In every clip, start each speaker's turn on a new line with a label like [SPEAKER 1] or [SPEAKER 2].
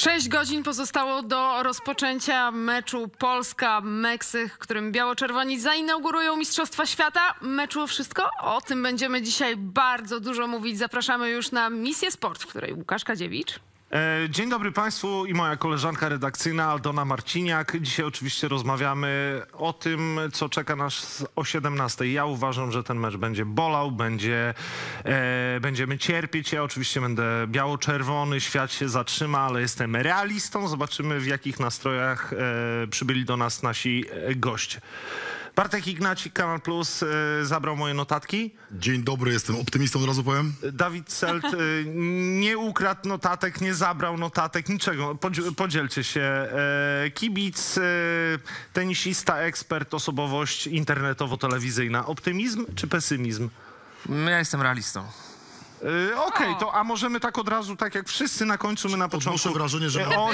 [SPEAKER 1] 6 godzin pozostało do rozpoczęcia meczu Polska-Meksyk, w którym biało-czerwoni zainaugurują Mistrzostwa Świata. Meczu o wszystko? O tym będziemy dzisiaj bardzo dużo mówić. Zapraszamy już na Misję Sport, w której Łukasz Kadziewicz.
[SPEAKER 2] Dzień dobry Państwu i moja koleżanka redakcyjna Aldona Marciniak. Dzisiaj oczywiście rozmawiamy o tym, co czeka nas o 17:00. Ja uważam, że ten mecz będzie bolał, będziemy cierpieć. Ja oczywiście będę biało-czerwony, świat się zatrzyma, ale jestem realistą. Zobaczymy, w jakich nastrojach przybyli do nas nasi goście. Bartek Ignacik, Kanal Plus, zabrał moje notatki.
[SPEAKER 3] Dzień dobry, jestem optymistą, od razu powiem.
[SPEAKER 2] Dawid Selt nie ukradł notatek, nie zabrał notatek, niczego. Podzielcie się. Kibic, tenisista, ekspert, osobowość internetowo-telewizyjna. Optymizm czy pesymizm?
[SPEAKER 4] Ja jestem realistą.
[SPEAKER 2] Okej, to a możemy tak od razu, tak jak wszyscy na końcu, my na początku.
[SPEAKER 3] Odnoszę wrażenie, że
[SPEAKER 2] o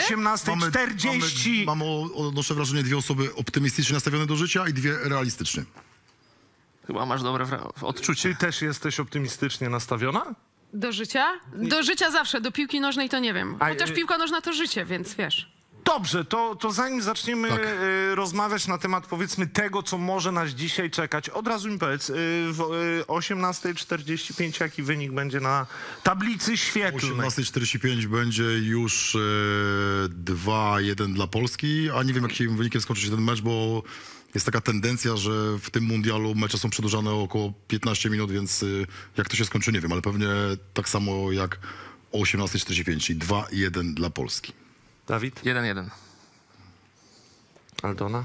[SPEAKER 2] 18:40.
[SPEAKER 3] Odnoszę wrażenie, dwie osoby optymistycznie nastawione do życia i dwie realistycznie.
[SPEAKER 4] Chyba masz dobre odczucie.
[SPEAKER 2] Ty też jesteś optymistycznie nastawiona?
[SPEAKER 1] Do życia? Do życia zawsze, do piłki nożnej to nie wiem. Chociaż piłka nożna to życie, więc wiesz.
[SPEAKER 2] Dobrze, to zanim zaczniemy rozmawiać na temat, powiedzmy, tego, co może nas dzisiaj czekać, od razu mi powiedz, w 18:45 jaki wynik będzie na tablicy świetlnej?
[SPEAKER 3] 18:45 będzie już 2-1 dla Polski, a nie wiem, jakim wynikiem skończy się ten mecz, bo jest taka tendencja, że w tym mundialu mecze są przedłużane o około 15 minut, więc jak to się skończy, nie wiem, ale pewnie tak samo jak o 18:45, czyli 2-1 dla Polski.
[SPEAKER 2] Dawid?
[SPEAKER 4] 1-1.
[SPEAKER 2] Aldona?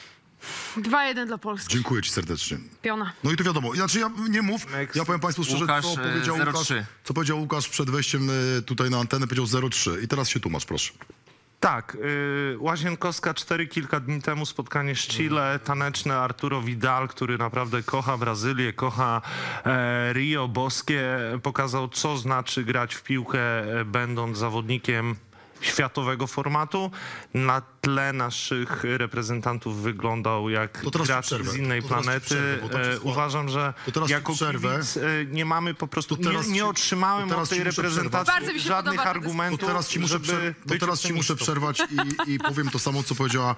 [SPEAKER 1] 2-1 dla Polski.
[SPEAKER 3] Dziękuję ci serdecznie.
[SPEAKER 1] Piona.
[SPEAKER 3] No i to wiadomo, znaczy ja nie mów, ja powiem Państwu szczerze,
[SPEAKER 4] Łukasz,
[SPEAKER 3] co powiedział Łukasz przed wejściem tutaj na antenę, powiedział 0-3 i teraz się tłumacz, proszę.
[SPEAKER 2] Tak, Łazienkowska 4 kilka dni temu spotkanie z Chile, taneczne Arturo Vidal, który naprawdę kocha Brazylię, kocha Rio boskie, pokazał, co znaczy grać w piłkę, będąc zawodnikiem światowego formatu. Na tle naszych reprezentantów wyglądał jak gracz z innej planety. Uważam, że jako kibic nie mamy po prostu, nie otrzymałem od tej reprezentacji żadnych argumentów,
[SPEAKER 3] to teraz ci muszę przerwać i powiem to samo, co powiedziała...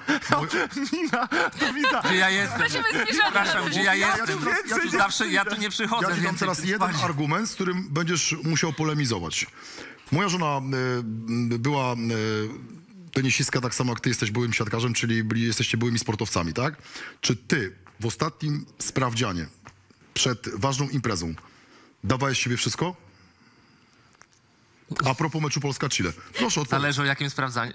[SPEAKER 4] Gdzie ja jestem? Przepraszam, gdzie ja jestem? Ja tu nie przychodzę.
[SPEAKER 3] Ja ci dam teraz jeden argument, z którym będziesz musiał polemizować. Moja żona była tenisistka tak samo jak ty jesteś byłym siatkarzem, czyli jesteście byłymi sportowcami, tak? Czy ty w ostatnim sprawdzianie przed ważną imprezą dawałeś siebie wszystko? A propos meczu Polska-Chile. Proszę odpowiedzieć.
[SPEAKER 4] Zależy o jakim sprawdzaniu.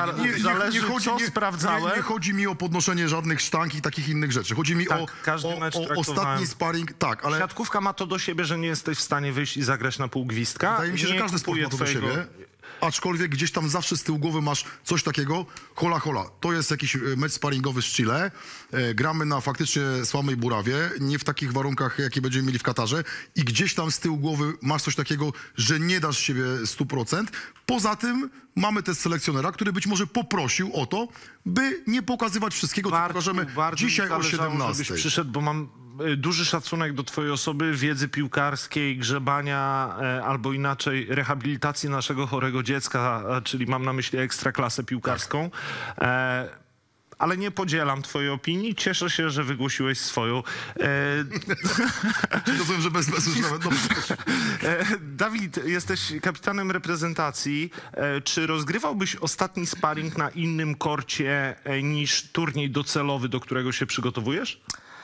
[SPEAKER 3] Nie chodzi mi o podnoszenie żadnych sztank i takich innych rzeczy. Chodzi mi o ostatni sparring. Tak, ale...
[SPEAKER 2] Siatkówka ma to do siebie, że nie jesteś w stanie wyjść i zagrać na pół gwizdka.
[SPEAKER 3] Wydaje mi się, że każdy sport ma to do siebie. Aczkolwiek gdzieś tam zawsze z tyłu głowy masz coś takiego, hola, to jest jakiś mecz sparingowy z Chile, gramy na faktycznie słabej burawie, nie w takich warunkach, jakie będziemy mieli w Katarze i gdzieś tam z tyłu głowy masz coś takiego, że nie dasz siebie 100%. Poza tym mamy też selekcjonera, który być może poprosił o to, by nie pokazywać wszystkiego, co pokażemy dzisiaj o 17:00.
[SPEAKER 2] Żebyś przyszedł, bo mam duży szacunek do twojej osoby, wiedzy piłkarskiej, grzebania albo inaczej rehabilitacji naszego chorego dziecka, czyli mam na myśli ekstraklasę piłkarską. Ale nie podzielam twojej opinii. Cieszę się, że wygłosiłeś swoją.
[SPEAKER 3] Rozumiem, że bez już nawet.
[SPEAKER 2] Dawid, jesteś kapitanem reprezentacji. Czy rozgrywałbyś ostatni sparring na innym korcie niż turniej docelowy, do którego się przygotowujesz?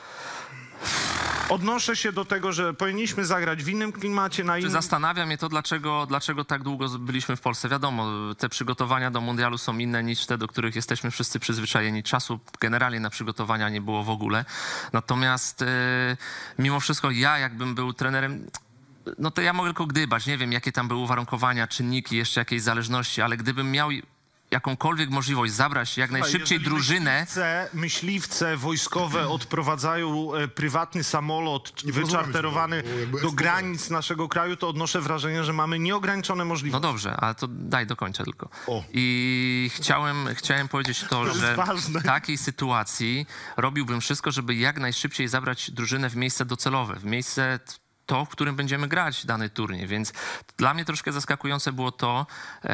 [SPEAKER 2] Odnoszę się do tego, że powinniśmy zagrać w innym klimacie, na innym...
[SPEAKER 4] Zastanawia mnie to, dlaczego tak długo byliśmy w Polsce. Wiadomo, te przygotowania do mundialu są inne niż te, do których jesteśmy wszyscy przyzwyczajeni. Czasu generalnie na przygotowania nie było w ogóle. Natomiast mimo wszystko ja, jakbym był trenerem, no to ja mogę tylko gdybać. Nie wiem, jakie tam były uwarunkowania, czynniki, jeszcze jakieś zależności, ale gdybym miał jakąkolwiek możliwość zabrać jak najszybciej drużynę...
[SPEAKER 2] Myśliwce wojskowe odprowadzają prywatny samolot wyczarterowany do granic naszego kraju, to odnoszę wrażenie, że mamy nieograniczone możliwości.
[SPEAKER 4] No dobrze, ale to daj dokończę tylko. I chciałem powiedzieć to, że w takiej sytuacji robiłbym wszystko, żeby jak najszybciej zabrać drużynę w miejsce docelowe, w miejsce to, w którym będziemy grać dany turniej. Więc dla mnie troszkę zaskakujące było to,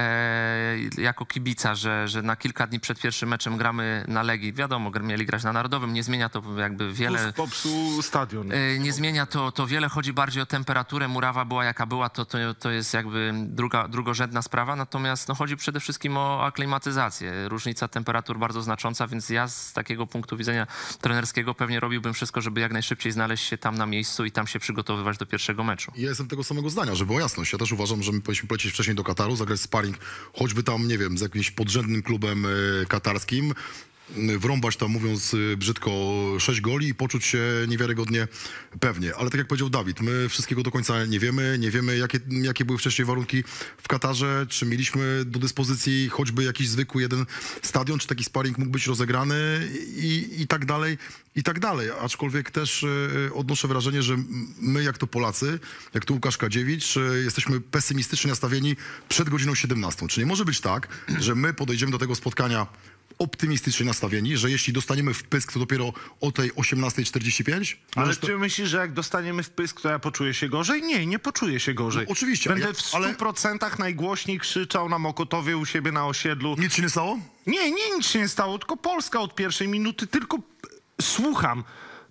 [SPEAKER 4] jako kibica, że na kilka dni przed pierwszym meczem gramy na Legii. Wiadomo, mieli grać na Narodowym, nie zmienia to jakby wiele.
[SPEAKER 2] Popsuł stadion.
[SPEAKER 4] Nie zmienia to wiele, chodzi bardziej o temperaturę. Murawa była jaka była, to jest jakby drugorzędna sprawa, natomiast no, chodzi przede wszystkim o aklimatyzację. Różnica temperatur bardzo znacząca, więc ja z takiego punktu widzenia trenerskiego pewnie robiłbym wszystko, żeby jak najszybciej znaleźć się tam na miejscu i tam się przygotowywać do pierwszego meczu.
[SPEAKER 3] Ja jestem tego samego zdania, żeby była jasność. Ja też uważam, że my powinniśmy polecieć wcześniej do Kataru, zagrać sparring, choćby tam, nie wiem, z jakimś podrzędnym klubem katarskim, wrąbać tam, mówiąc brzydko, 6 goli i poczuć się niewiarygodnie pewnie. Ale tak jak powiedział Dawid, my wszystkiego do końca nie wiemy jakie były wcześniej warunki w Katarze, czy mieliśmy do dyspozycji choćby jakiś zwykły jeden stadion, czy taki sparring mógł być rozegrany i tak dalej, i tak dalej. Aczkolwiek też odnoszę wrażenie, że my, jak to Polacy, jak to Łukasz Kadziewicz, jesteśmy pesymistycznie nastawieni przed godziną 17. Czy nie może być tak, że my podejdziemy do tego spotkania optymistycznie nastawieni, że jeśli dostaniemy w pysk, to dopiero o tej 18:45?
[SPEAKER 2] Ale czy myślisz, że jak dostaniemy w pysk, to ja poczuję się gorzej? Nie poczuję się gorzej.
[SPEAKER 3] No, oczywiście.
[SPEAKER 2] Będę w 100% najgłośniej krzyczał na Mokotowie u siebie na osiedlu.
[SPEAKER 3] Nic się nie stało?
[SPEAKER 2] Nie, nic się nie stało, tylko Polska od pierwszej minuty, tylko słucham.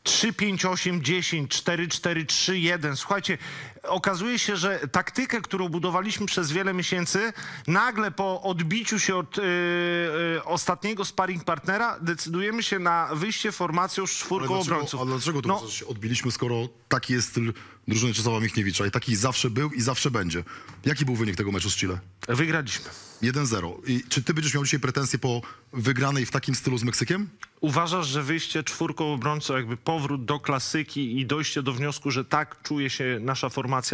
[SPEAKER 2] 3-5-8-10, 4-4-3-1. Słuchajcie, okazuje się, że taktykę, którą budowaliśmy przez wiele miesięcy, nagle po odbiciu się od ostatniego sparring partnera decydujemy się na wyjście formacją z czwórką obrońców.
[SPEAKER 3] A dlaczego to się odbiliśmy, skoro taki jest styl drużyny Czesława Michniewicza i taki zawsze był i zawsze będzie? Jaki był wynik tego meczu z Chile?
[SPEAKER 2] Wygraliśmy.
[SPEAKER 3] 1-0. I czy ty będziesz miał dzisiaj pretensje po wygranej w takim stylu z Meksykiem?
[SPEAKER 2] Uważasz, że wyjście czwórką obrońców, jakby powrót do klasyki i dojście do wniosku, że tak czuje się nasza formacja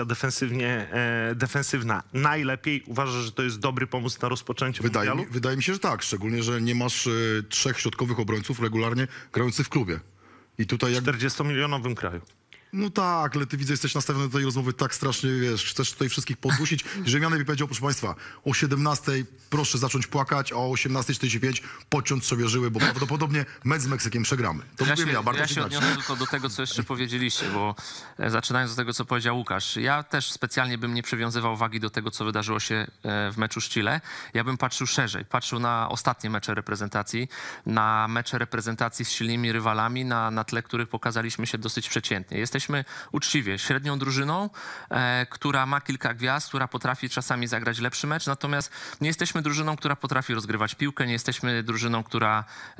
[SPEAKER 2] defensywna najlepiej? Uważasz, że to jest dobry pomysł na rozpoczęcie mundialu?
[SPEAKER 3] Wydaje mi się, że tak. Szczególnie, że nie masz 3 środkowych obrońców regularnie grających w klubie. I tutaj
[SPEAKER 2] w 40-milionowym kraju.
[SPEAKER 3] No tak, ale ty widzę, jesteś nastawiony do tej rozmowy tak strasznie, wiesz, chcesz tutaj wszystkich poddusić, że Janek mi powiedział, proszę państwa, o 17:00 proszę zacząć płakać, a o 18:45 podciąć sobie żyły, bo prawdopodobnie mecz z Meksykiem przegramy. To mówię
[SPEAKER 4] ja się odniosę tylko do tego, co jeszcze powiedzieliście, bo zaczynając od tego, co powiedział Łukasz, ja też specjalnie bym nie przywiązywał wagi do tego, co wydarzyło się w meczu z Chile. Ja bym patrzył szerzej, patrzył na ostatnie mecze reprezentacji, na mecze reprezentacji z silnymi rywalami, na tle których pokazaliśmy się dosyć przeciętnie. Jesteśmy uczciwie średnią drużyną, która ma kilka gwiazd, która potrafi czasami zagrać lepszy mecz, natomiast nie jesteśmy drużyną, która potrafi rozgrywać piłkę, nie jesteśmy drużyną, która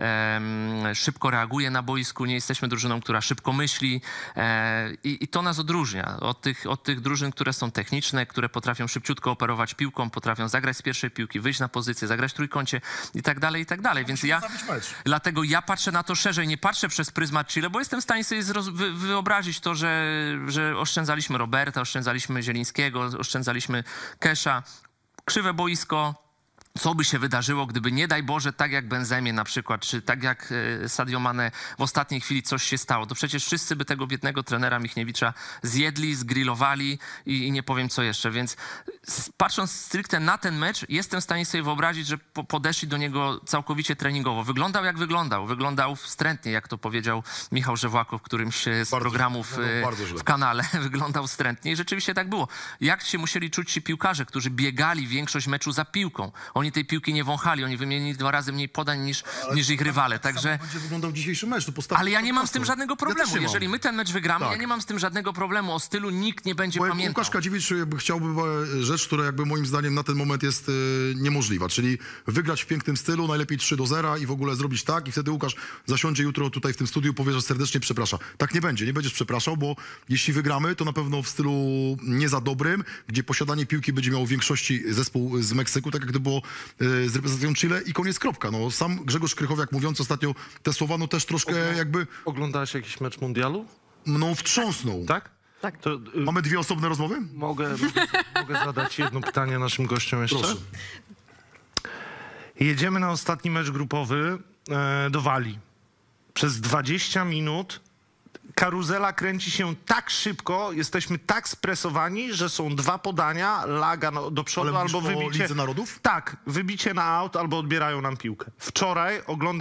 [SPEAKER 4] szybko reaguje na boisku, nie jesteśmy drużyną, która szybko myśli i to nas odróżnia od tych drużyn, które są techniczne, które potrafią szybciutko operować piłką, potrafią zagrać z pierwszej piłki, wyjść na pozycję, zagrać w trójkącie i tak dalej, i tak dalej. Więc dlatego ja patrzę na to szerzej, nie patrzę przez pryzmat Chile, bo jestem w stanie sobie wyobrazić to, że oszczędzaliśmy Roberta, oszczędzaliśmy Zielińskiego, oszczędzaliśmy Kesha. Krzywe boisko. Co by się wydarzyło, gdyby nie daj Boże, tak jak Benzemie na przykład, czy tak jak Sadio Mane w ostatniej chwili coś się stało, to przecież wszyscy by tego biednego trenera Michniewicza zjedli, zgrillowali i nie powiem co jeszcze. Więc patrząc stricte na ten mecz, jestem w stanie sobie wyobrazić, że podeszli do niego całkowicie treningowo. Wyglądał jak wyglądał. Wyglądał wstrętnie, jak to powiedział Michał Żewłakow w którymś z programów w kanale. Wyglądał wstrętnie i rzeczywiście tak było. Jak się musieli czuć ci piłkarze, którzy biegali większość meczu za piłką. Oni tej piłki nie wąchali, oni wymienili 2 razy mniej podań niż ich rywale, także...
[SPEAKER 3] będzie wyglądał dzisiejszy mecz.
[SPEAKER 4] Ale ja nie mam z tym żadnego problemu. Jeżeli my ten mecz wygramy, ja nie mam z tym żadnego problemu. O stylu nikt nie będzie pamiętał.
[SPEAKER 3] Łukasz Kadziewicz chciałby rzecz, która jakby moim zdaniem na ten moment jest niemożliwa, czyli wygrać w pięknym stylu, najlepiej 3-0 i w ogóle zrobić tak i wtedy Łukasz zasiądzie jutro tutaj w tym studiu, powie, że serdecznie przeprasza. Tak nie będzie, nie będziesz przepraszał, bo jeśli wygramy, to na pewno w stylu nie za dobrym, gdzie posiadanie piłki będzie miało w większości zespół z Meksyku, tak jak to było z reprezentacją Chile i koniec, kropka. No, sam Grzegorz Krychowiak mówiąc ostatnio te słowa, no też troszkę jakby...
[SPEAKER 2] Oglądałeś jakiś mecz mundialu?
[SPEAKER 3] Mną wstrząsnął.
[SPEAKER 2] Tak?
[SPEAKER 1] Tak.
[SPEAKER 2] To,
[SPEAKER 3] mamy 2 osobne rozmowy?
[SPEAKER 2] Mogę zadać jedno pytanie naszym gościom jeszcze?
[SPEAKER 3] Proszę.
[SPEAKER 2] Jedziemy na ostatni mecz grupowy do Walii. Przez 20 minut karuzela kręci się tak szybko, jesteśmy tak spresowani, że są 2 podania, laga do przodu albo wybicie...
[SPEAKER 3] Lidze Narodów?
[SPEAKER 2] Tak, wybicie na aut albo odbierają nam piłkę. Wczoraj oglądam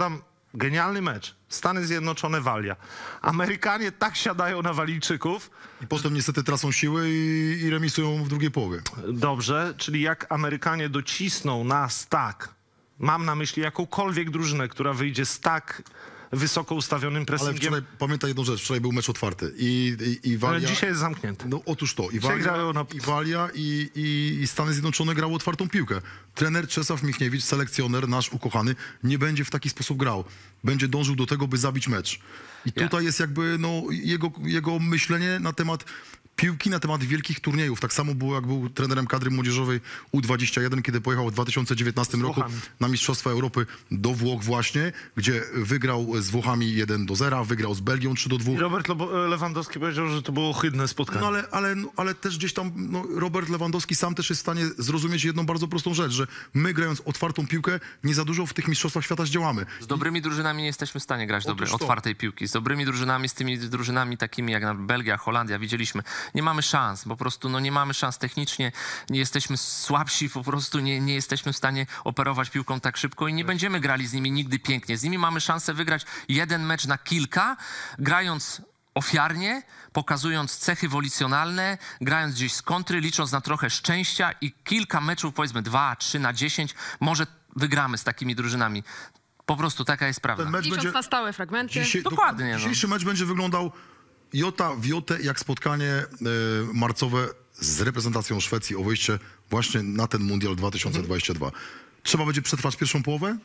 [SPEAKER 2] Genialny mecz. Stany Zjednoczone, Walia. Amerykanie tak siadają na Walijczyków.
[SPEAKER 3] I potem niestety tracą siły i remisują w drugiej połowie.
[SPEAKER 2] Dobrze, czyli jak Amerykanie docisną nas tak, mam na myśli jakąkolwiek drużynę, która wyjdzie z tak wysoko ustawionym
[SPEAKER 3] Ale
[SPEAKER 2] pressingiem.
[SPEAKER 3] wczoraj, pamiętaj jedną rzecz, wczoraj był mecz otwarty. I
[SPEAKER 2] Ale
[SPEAKER 3] Walia...
[SPEAKER 2] dzisiaj jest zamknięty.
[SPEAKER 3] No otóż to.
[SPEAKER 2] Przegrają na-
[SPEAKER 3] I Walia i Stany Zjednoczone grały otwartą piłkę. Trener Czesław Michniewicz, selekcjoner nasz ukochany, nie będzie w taki sposób grał. Będzie dążył do tego, by zabić mecz. I tutaj jest jakby no, jego myślenie na temat piłki, na temat wielkich turniejów. Tak samo było, jak był trenerem kadry młodzieżowej U21, kiedy pojechał w 2019 roku
[SPEAKER 2] Włochami.
[SPEAKER 3] na Mistrzostwa Europy do Włoch właśnie, gdzie wygrał z Włochami 1-0, wygrał z Belgią 3-2.
[SPEAKER 2] Robert Lewandowski powiedział, że to było ohydne spotkanie.
[SPEAKER 3] No ale też gdzieś tam Robert Lewandowski sam też jest w stanie zrozumieć jedną bardzo prostą rzecz, że my grając otwartą piłkę nie za dużo w tych mistrzostwach świata zdziałamy.
[SPEAKER 4] Z dobrymi drużynami nie jesteśmy w stanie grać
[SPEAKER 3] Otóż to.
[SPEAKER 4] otwartej piłki. Z dobrymi drużynami, z tymi drużynami takimi jak na Belgia, Holandia, widzieliśmy, nie mamy szans, po prostu no, nie mamy szans technicznie, nie jesteśmy słabsi, po prostu nie jesteśmy w stanie operować piłką tak szybko i nie będziemy grali z nimi nigdy pięknie. Z nimi mamy szansę wygrać jeden mecz na kilka, grając ofiarnie, pokazując cechy wolicjonalne, grając gdzieś z kontry, licząc na trochę szczęścia i kilka meczów, powiedzmy 2, 3 na 10, może wygramy z takimi drużynami. Po prostu taka jest prawda.
[SPEAKER 3] Ten mecz
[SPEAKER 1] Licząc
[SPEAKER 3] będzie...
[SPEAKER 1] na stałe fragmenty.
[SPEAKER 4] Dokładnie, no.
[SPEAKER 3] Dzisiejszy mecz będzie wyglądał jota w jotę jak spotkanie marcowe z reprezentacją Szwecji o wyjście właśnie na ten Mundial 2022. Trzeba będzie przetrwać pierwszą połowę,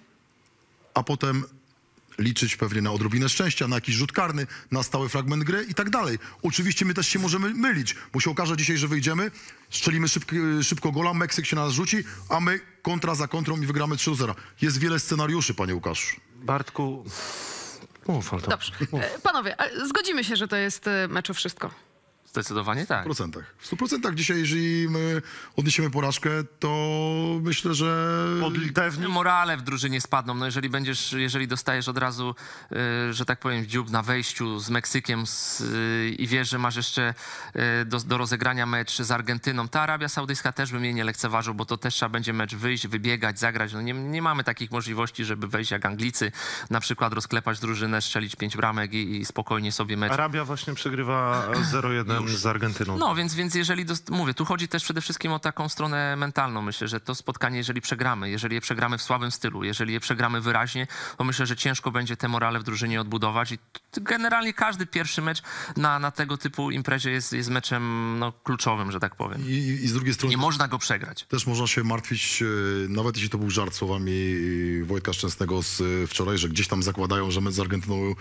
[SPEAKER 3] a potem liczyć pewnie na odrobinę szczęścia, na jakiś rzut karny, na stały fragment gry i tak dalej. Oczywiście my też się możemy mylić, bo się okaże dzisiaj, że wyjdziemy, strzelimy szybko gola, Meksyk się na nas rzuci, a my kontra za kontrą i wygramy 3-0. Jest wiele scenariuszy, panie Łukaszu.
[SPEAKER 2] Bartku, mów, ale to...
[SPEAKER 1] Dobrze. Panowie, zgodzimy się, że to jest mecz o wszystko.
[SPEAKER 4] Zdecydowanie tak.
[SPEAKER 3] W 100% dzisiaj, jeżeli my odniesiemy porażkę, to myślę, że...
[SPEAKER 2] Modlitewnik.
[SPEAKER 4] Morale w drużynie spadną. No jeżeli dostajesz od razu, że tak powiem, dziób na wejściu z Meksykiem i wiesz, że masz jeszcze do rozegrania mecz z Argentyną, ta Arabia Saudyjska też bym jej nie lekceważył, bo to też trzeba będzie mecz wyjść, wybiegać, zagrać. No nie mamy takich możliwości, żeby wejść jak Anglicy, na przykład rozklepać drużynę, strzelić 5 bramek i spokojnie sobie mecz.
[SPEAKER 2] Arabia właśnie przegrywa 0-1 z Argentyną.
[SPEAKER 4] No, więc jeżeli, mówię, tu chodzi też przede wszystkim o taką stronę mentalną. Myślę, że to spotkanie, jeżeli je przegramy w słabym stylu, jeżeli je przegramy wyraźnie, to myślę, że ciężko będzie te morale w drużynie odbudować i generalnie każdy pierwszy mecz na tego typu imprezie jest meczem no, kluczowym, że tak powiem.
[SPEAKER 3] I z drugiej strony...
[SPEAKER 4] Nie można go przegrać.
[SPEAKER 3] Też można się martwić, nawet jeśli to był żart słowami Wojtka Szczęsnego z wczoraj, że gdzieś tam zakładają, że mecz z Argentyną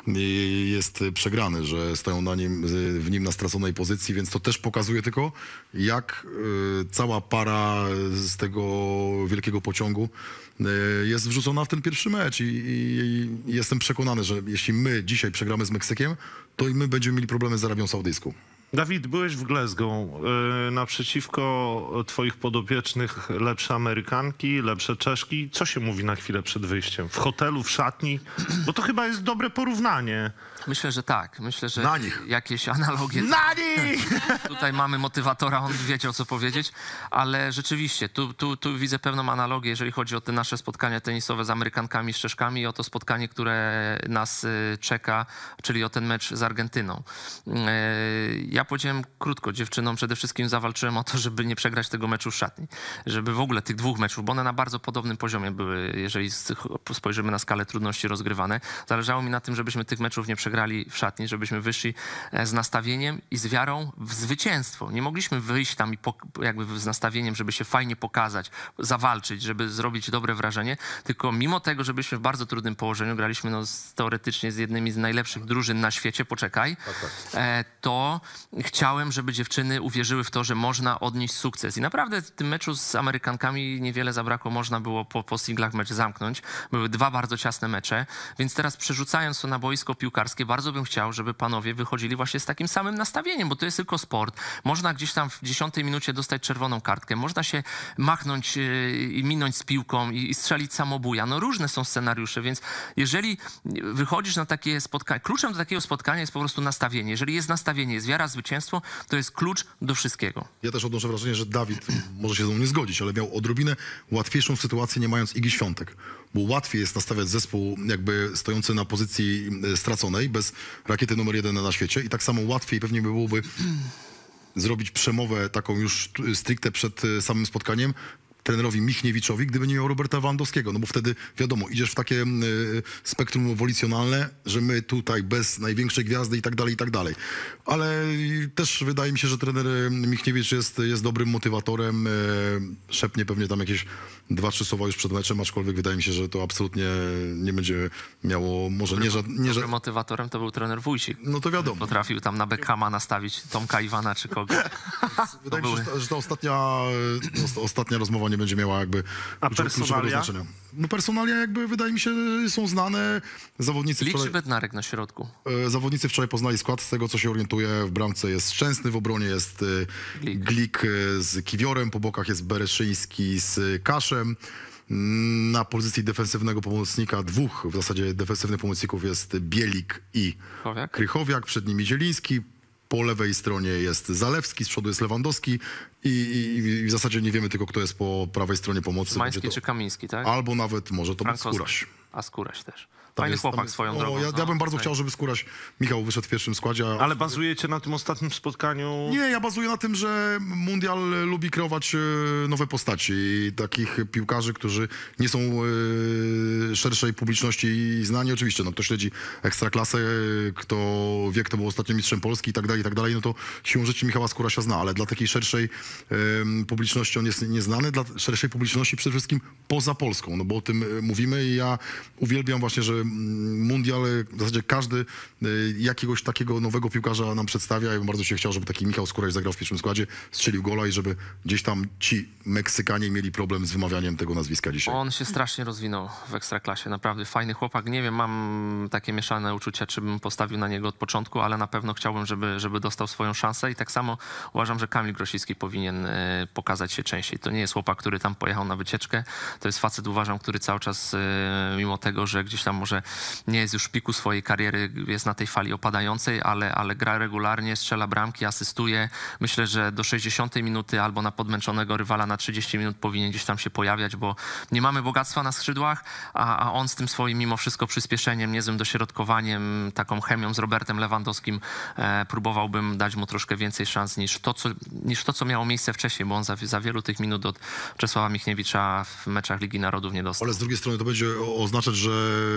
[SPEAKER 3] jest przegrany, że stoją w nim na straconej pozycji, więc to też pokazuje tylko, jak cała para z tego wielkiego pociągu jest wrzucona w ten pierwszy mecz i jestem przekonany, że jeśli my dzisiaj przegramy z Meksykiem, to i my będziemy mieli problemy z Arabią Saudyjską.
[SPEAKER 2] Dawid, byłeś w Glasgow. Naprzeciwko twoich podopiecznych lepsze Amerykanki, lepsze Czeszki. Co się mówi na chwilę przed wyjściem? W hotelu, w szatni? Bo to chyba jest dobre porównanie.
[SPEAKER 4] Myślę, że tak. Myślę, że
[SPEAKER 3] Na nich.
[SPEAKER 4] jakieś analogie...
[SPEAKER 2] Na nich!
[SPEAKER 4] Tutaj mamy motywatora, on wiedział, co powiedzieć, ale rzeczywiście, tu widzę pewną analogię, jeżeli chodzi o te nasze spotkania tenisowe z Amerykankami, z Czeszkami, o to spotkanie, które nas czeka, czyli o ten mecz z Argentyną. Ja powiedziałem krótko, dziewczynom przede wszystkim zawalczyłem o to, żeby nie przegrać tego meczu w szatni, żeby w ogóle tych dwóch meczów, bo one na bardzo podobnym poziomie były, jeżeli spojrzymy na skalę trudności rozgrywane. Zależało mi na tym, żebyśmy tych meczów nie przegrali w szatni, żebyśmy wyszli z nastawieniem i z wiarą w zwycięstwo. Nie mogliśmy wyjść tam jakby z nastawieniem, żeby się fajnie pokazać, zawalczyć, żeby zrobić dobre wrażenie, tylko mimo tego, żebyśmy w bardzo trudnym położeniu, graliśmy no, teoretycznie z jednymi z najlepszych drużyn na świecie, to chciałem, żeby dziewczyny uwierzyły w to, że można odnieść sukces. I naprawdę w tym meczu z Amerykankami niewiele zabrakło, można było po singlach mecz zamknąć. Były dwa bardzo ciasne mecze, więc teraz przerzucając to na boisko piłkarskie, piłkarskie, bardzo bym chciał, żeby panowie wychodzili właśnie z takim samym nastawieniem, bo to jest tylko sport. Można gdzieś tam w 10 minucie dostać czerwoną kartkę, można się machnąć i minąć z piłką i strzelić samobuja. No różne są scenariusze, więc jeżeli wychodzisz na takie spotkanie, kluczem do takiego spotkania jest po prostu nastawienie. Jeżeli jest nastawienie, jest wiara, zwycięstwo, to jest klucz do wszystkiego.
[SPEAKER 3] Ja też odnoszę wrażenie, że Dawid może się ze mną nie zgodzić, ale miał odrobinę łatwiejszą sytuację, nie mając Igi Świątek. Bo łatwiej jest nastawiać zespół jakby stojący na pozycji straconej, bez rakiety numer 1 na świecie i tak samo łatwiej pewnie by byłoby zrobić przemowę taką już stricte przed samym spotkaniem trenerowi Michniewiczowi, gdyby nie miał Roberta Lewandowskiego, no bo wtedy wiadomo, idziesz w takie spektrum wolicjonalne, że my tutaj bez największej gwiazdy i tak dalej, ale też wydaje mi się, że trener Michniewicz jest dobrym motywatorem, szepnie pewnie tam jakieś 2-3 słowa już przed meczem, aczkolwiek wydaje mi się, że to absolutnie nie będzie miało, może
[SPEAKER 4] Dobrym motywatorem to był trener Wójcik.
[SPEAKER 3] No to wiadomo.
[SPEAKER 4] Potrafił tam na Beckhama nastawić Tomka Iwana czy kogoś.
[SPEAKER 3] Wydaje mi się, że ta ostatnia rozmowa nie będzie miała jakby kluczowego znaczenia. No personalia jakby wydaje mi się są znane. Zawodnicy
[SPEAKER 4] Liczy Bednarek na środku.
[SPEAKER 3] Zawodnicy wczoraj poznali skład, z tego co się orientuję. W bramce jest Szczęsny, w obronie jest Glik z Kiwiorem, po bokach jest Bereszyński z Kaszem. Na pozycji defensywnego pomocnika dwóch w zasadzie defensywnych pomocników jest Bielik i Krychowiak, przed nimi Zieliński. Po lewej stronie jest Zalewski, z przodu jest Lewandowski i w zasadzie nie wiemy tylko, kto jest po prawej stronie pomocy.
[SPEAKER 4] Szymański czy Kamiński, tak?
[SPEAKER 3] Albo nawet może to być Skóraś.
[SPEAKER 4] A Skóraś też. Fajny chłopak swoją drogą.
[SPEAKER 3] Ja bym bardzo chciał, żeby Skóraś, Michał, wyszedł w pierwszym składzie.
[SPEAKER 2] Ale bazujecie na tym ostatnim spotkaniu?
[SPEAKER 3] Nie, ja bazuję na tym, że Mundial lubi kreować nowe postaci. Takich piłkarzy, którzy nie są szerszej publiczności znani. Oczywiście, no kto śledzi Ekstraklasę, kto wie, kto był ostatnim mistrzem Polski i tak dalej, no to siłą rzeczy Michała Skórasia zna, ale dla takiej szerszej publiczności on jest nieznany, dla szerszej publiczności przede wszystkim poza Polską, no bo o tym mówimy i ja uwielbiam właśnie, że Mundial, w zasadzie każdy jakiegoś takiego nowego piłkarza nam przedstawia. Ja bym bardzo się chciał, żeby taki Michał Skóraś zagrał w pierwszym składzie, strzelił gola i żeby gdzieś tam ci Meksykanie mieli problem z wymawianiem tego nazwiska dzisiaj.
[SPEAKER 4] On się strasznie rozwinął w Ekstraklasie, naprawdę fajny chłopak. Nie wiem, mam takie mieszane uczucia, czy bym postawił na niego od początku, ale na pewno chciałbym, żeby dostał swoją szansę i tak samo uważam, że Kamil Grosicki powinien pokazać się częściej. To nie jest chłopak, który tam pojechał na wycieczkę, to jest facet, uważam, który cały czas, mimo tego, że gdzieś tam może nie jest już w piku swojej kariery, jest na tej fali opadającej, ale gra regularnie, strzela bramki, asystuje. Myślę, że do 60 minuty albo na podmęczonego rywala na 30 minut powinien gdzieś tam się pojawiać, bo nie mamy bogactwa na skrzydłach, a on z tym swoim mimo wszystko przyspieszeniem, niezłym dośrodkowaniem, taką chemią z Robertem Lewandowskim próbowałbym dać mu troszkę więcej szans niż to, co miało miejsce wcześniej, bo on za wielu tych minut od Czesława Michniewicza w meczach Ligi Narodów nie dostał.
[SPEAKER 3] Ale z drugiej strony to będzie oznaczać, że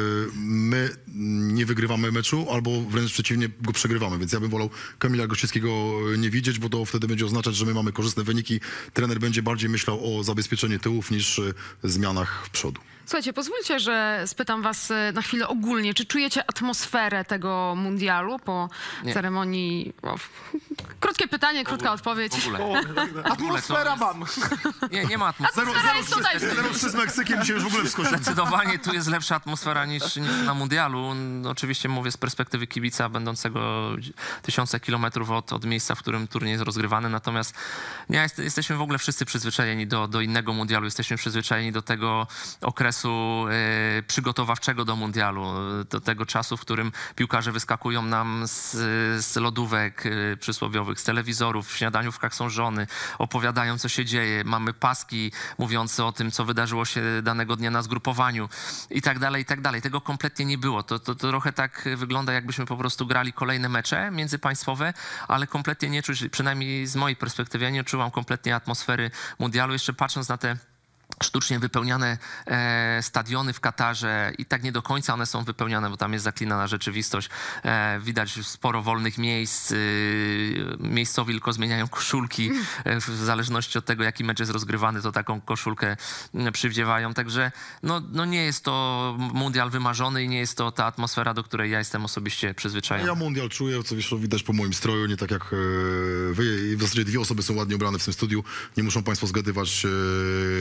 [SPEAKER 3] my nie wygrywamy meczu, albo wręcz przeciwnie, go przegrywamy. Więc ja bym wolał Kamila Grosickiego nie widzieć, bo to wtedy będzie oznaczać, że my mamy korzystne wyniki. Trener będzie bardziej myślał o zabezpieczeniu tyłów niż zmianach w przodu.
[SPEAKER 1] Słuchajcie, pozwólcie, że spytam was na chwilę ogólnie. Czy czujecie atmosferę tego mundialu po ceremonii? Krótkie pytanie, krótka odpowiedź.
[SPEAKER 4] W ogóle.
[SPEAKER 2] Atmosfera mam.
[SPEAKER 4] Nie ma atmosfery.
[SPEAKER 3] 0-3 z Meksykiem się już w ogóle wskoczył.
[SPEAKER 4] Zdecydowanie tu jest lepsza atmosfera niż na mundialu. No, oczywiście mówię z perspektywy kibica będącego tysiące kilometrów od miejsca, w którym turniej jest rozgrywany. Natomiast jesteśmy w ogóle wszyscy przyzwyczajeni do innego mundialu. Jesteśmy przyzwyczajeni do tego okresu przygotowawczego do mundialu, do tego czasu, w którym piłkarze wyskakują nam z lodówek przysłowiowych, z telewizorów, w śniadaniówkach są żony, opowiadają, co się dzieje, mamy paski mówiące o tym, co wydarzyło się danego dnia na zgrupowaniu i tak dalej, i tak dalej. Tego kompletnie nie było. To trochę tak wygląda, jakbyśmy po prostu grali kolejne mecze międzypaństwowe, ale kompletnie nie czuć, przynajmniej z mojej perspektywy, ja nie odczuwam kompletnie atmosfery mundialu. Jeszcze patrząc na te sztucznie wypełniane stadiony w Katarze i tak nie do końca one są wypełniane, bo tam jest zaklinana rzeczywistość. Widać sporo wolnych miejsc. Miejscowi tylko zmieniają koszulki. W zależności od tego, jaki mecz jest rozgrywany, to taką koszulkę przywdziewają. Także no nie jest to mundial wymarzony i nie jest to ta atmosfera, do której ja jestem osobiście przyzwyczajony.
[SPEAKER 3] Ja mundial czuję, co wiesz, widać po moim stroju, nie tak jak wy. W zasadzie dwie osoby są ładnie ubrane w tym studiu. Nie muszą państwo zgadywać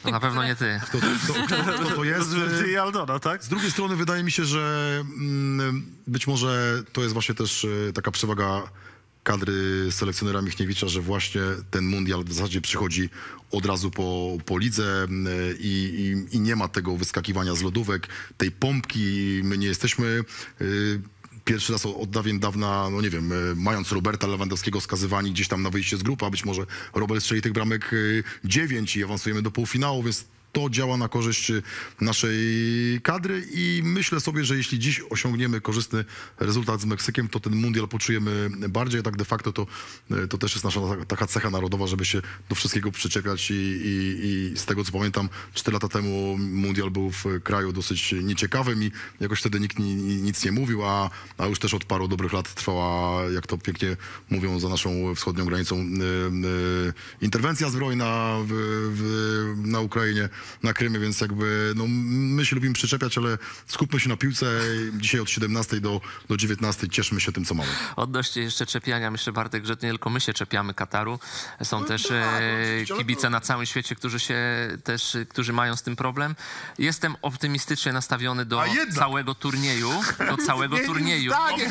[SPEAKER 4] To na pewno nie ty.
[SPEAKER 3] Kto to jest?
[SPEAKER 2] Ty i Aldona, tak?
[SPEAKER 3] Z drugiej strony wydaje mi się, że być może to jest właśnie też taka przewaga kadry selekcjonera Michniewicza, że właśnie ten mundial w zasadzie przychodzi od razu po lidze i nie ma tego wyskakiwania z lodówek, tej pompki. My nie jesteśmy pierwszy raz od dawna, no nie wiem, mając Roberta Lewandowskiego skazywani gdzieś tam na wyjście z grupy, a być może Robert strzeli tych bramek 9 i awansujemy do półfinału, więc to działa na korzyść naszej kadry i myślę sobie, że jeśli dziś osiągniemy korzystny rezultat z Meksykiem, to ten mundial poczujemy bardziej. Tak de facto to też jest nasza taka cecha narodowa, żeby się do wszystkiego przyczepiać i z tego co pamiętam 4 lata temu mundial był w kraju dosyć nieciekawym i jakoś wtedy nikt nic nie mówił, a już też od paru dobrych lat trwała, jak to pięknie mówią za naszą wschodnią granicą, interwencja zbrojna na Ukrainie, na Krymie, więc jakby no, my się lubimy przyczepiać, ale skupmy się na piłce. Dzisiaj od 17 do 19 cieszmy się tym, co mamy.
[SPEAKER 4] Odnośnie jeszcze czepiania, myślę, Bartek, że nie tylko my się czepiamy Kataru. Są też kibice na całym świecie, którzy mają z tym problem. Jestem optymistycznie nastawiony do całego turnieju. Do całego turnieju.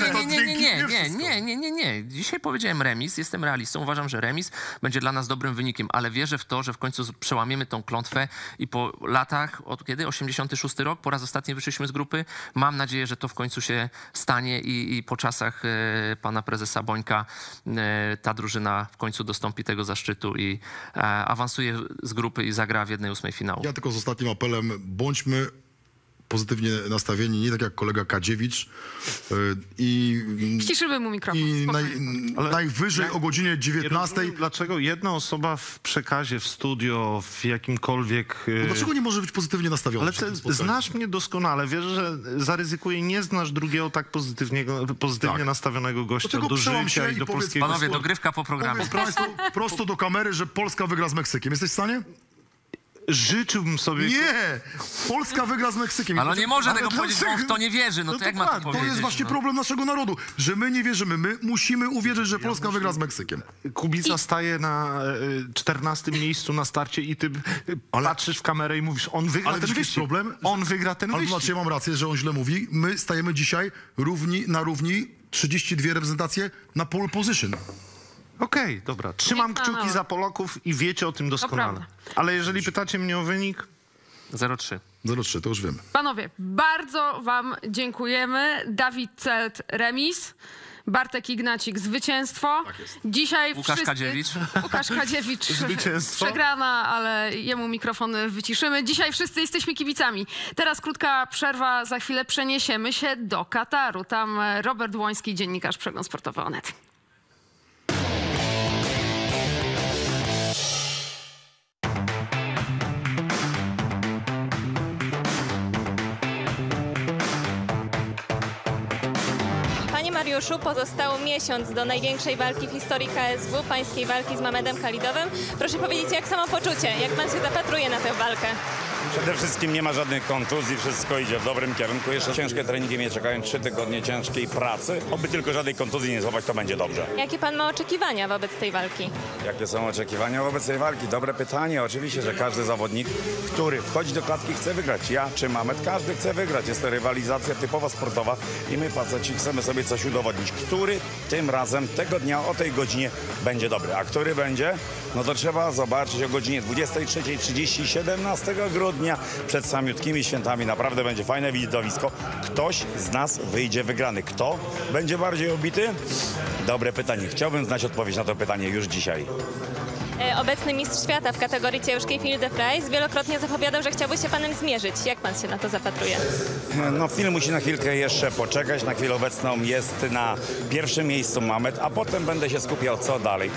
[SPEAKER 4] Nie. Dzisiaj powiedziałem remis, jestem realistą. Uważam, że remis będzie dla nas dobrym wynikiem, ale wierzę w to, że w końcu przełamiemy tą klątwę i po latach, od kiedy? 86 rok, po raz ostatni wyszliśmy z grupy. Mam nadzieję, że to w końcu się stanie i po czasach pana prezesa Bońka ta drużyna w końcu dostąpi tego zaszczytu i awansuje z grupy i zagra w 1/8 finału.
[SPEAKER 3] Ja tylko z ostatnim apelem, bądźmy pozytywnie nastawieni, nie tak jak kolega Kadziewicz
[SPEAKER 1] Ściszymy mu mikrofon.
[SPEAKER 3] Najwyżej o godzinie 19.
[SPEAKER 2] Dlaczego jedna osoba w przekazie, w studio, w jakimkolwiek...
[SPEAKER 3] Dlaczego nie może być pozytywnie nastawiony?
[SPEAKER 2] Ale ty znasz mnie doskonale, wiesz, że zaryzykuję, nie znasz drugiego tak pozytywnie nastawionego gościa do życia i do polskiego.
[SPEAKER 4] Panowie, dogrywka po programie.
[SPEAKER 3] Powiedz państwu prosto do kamery, że Polska wygra z Meksykiem. Jesteś w stanie?
[SPEAKER 2] Życzyłbym sobie...
[SPEAKER 3] Nie! Polska wygra z Meksykiem.
[SPEAKER 4] Ale on nie może tego powiedzieć, bo on w to nie wierzy. No to jak ma to powiedzieć?
[SPEAKER 3] To jest właśnie problem naszego narodu, że my nie wierzymy. My musimy uwierzyć, że Polska wygra z Meksykiem.
[SPEAKER 2] Kubica staje na 14 miejscu na starcie i ty patrzysz w kamerę i mówisz, on wygra ten wyścig.
[SPEAKER 3] Problem?
[SPEAKER 2] On wygra ten wyścig.
[SPEAKER 3] Ale znaczy, ja mam rację, że on źle mówi. My stajemy dzisiaj na równi 32 reprezentacje na pole position.
[SPEAKER 2] Okej, dobra. Trzymam kciuki za Polaków i wiecie o tym doskonale. Ale jeżeli pytacie mnie o wynik...
[SPEAKER 4] 0-3.
[SPEAKER 3] 0-3, to już wiemy.
[SPEAKER 1] Panowie, bardzo wam dziękujemy. Dawid Celt remis, Bartek Ignacik zwycięstwo.
[SPEAKER 3] Tak jest.
[SPEAKER 1] Dzisiaj
[SPEAKER 4] Łukasz Kadziewicz.
[SPEAKER 1] Łukasz Kadziewicz
[SPEAKER 2] zwycięstwo.
[SPEAKER 1] Przegrana, ale jemu mikrofon wyciszymy. Dzisiaj wszyscy jesteśmy kibicami. Teraz krótka przerwa, za chwilę przeniesiemy się do Kataru. Tam Robert Łoński, dziennikarz Przegląd Sportowy Onet.
[SPEAKER 5] Mariuszu, pozostał miesiąc do największej walki w historii KSW, pańskiej walki z Mamedem Khalidowem. Proszę powiedzieć, jak samopoczucie, jak pan się zapatruje na tę walkę?
[SPEAKER 6] Przede wszystkim nie ma żadnych kontuzji, wszystko idzie w dobrym kierunku. Jeszcze ciężkie treningi mnie czekają, 3 tygodnie ciężkiej pracy. Oby tylko żadnej kontuzji nie złapać, to będzie dobrze.
[SPEAKER 5] Jakie pan ma oczekiwania wobec tej walki?
[SPEAKER 6] Jakie są oczekiwania wobec tej walki? Dobre pytanie. Oczywiście, że każdy zawodnik, który wchodzi do klatki, chce wygrać. Ja czy Mamed, każdy chce wygrać. Jest to rywalizacja typowo sportowa i my, faceci, chcemy sobie coś udowodnić. Który tym razem, tego dnia, o tej godzinie będzie dobry. A który będzie? No to trzeba zobaczyć o godzinie 23:30, 17 grudnia, przed samiutkimi świętami. Naprawdę będzie fajne widowisko. Ktoś z nas wyjdzie wygrany. Kto będzie bardziej obity? Dobre pytanie. Chciałbym znać odpowiedź na to pytanie już dzisiaj.
[SPEAKER 5] Obecny mistrz świata w kategorii ciężkiej Phil de Fries wielokrotnie zapowiadał, że chciałby się panem zmierzyć. Jak pan się na to zapatruje?
[SPEAKER 6] No, film musi na chwilkę jeszcze poczekać. Na chwilę obecną jest na pierwszym miejscu Mamed, a potem będę się skupiał, co dalej.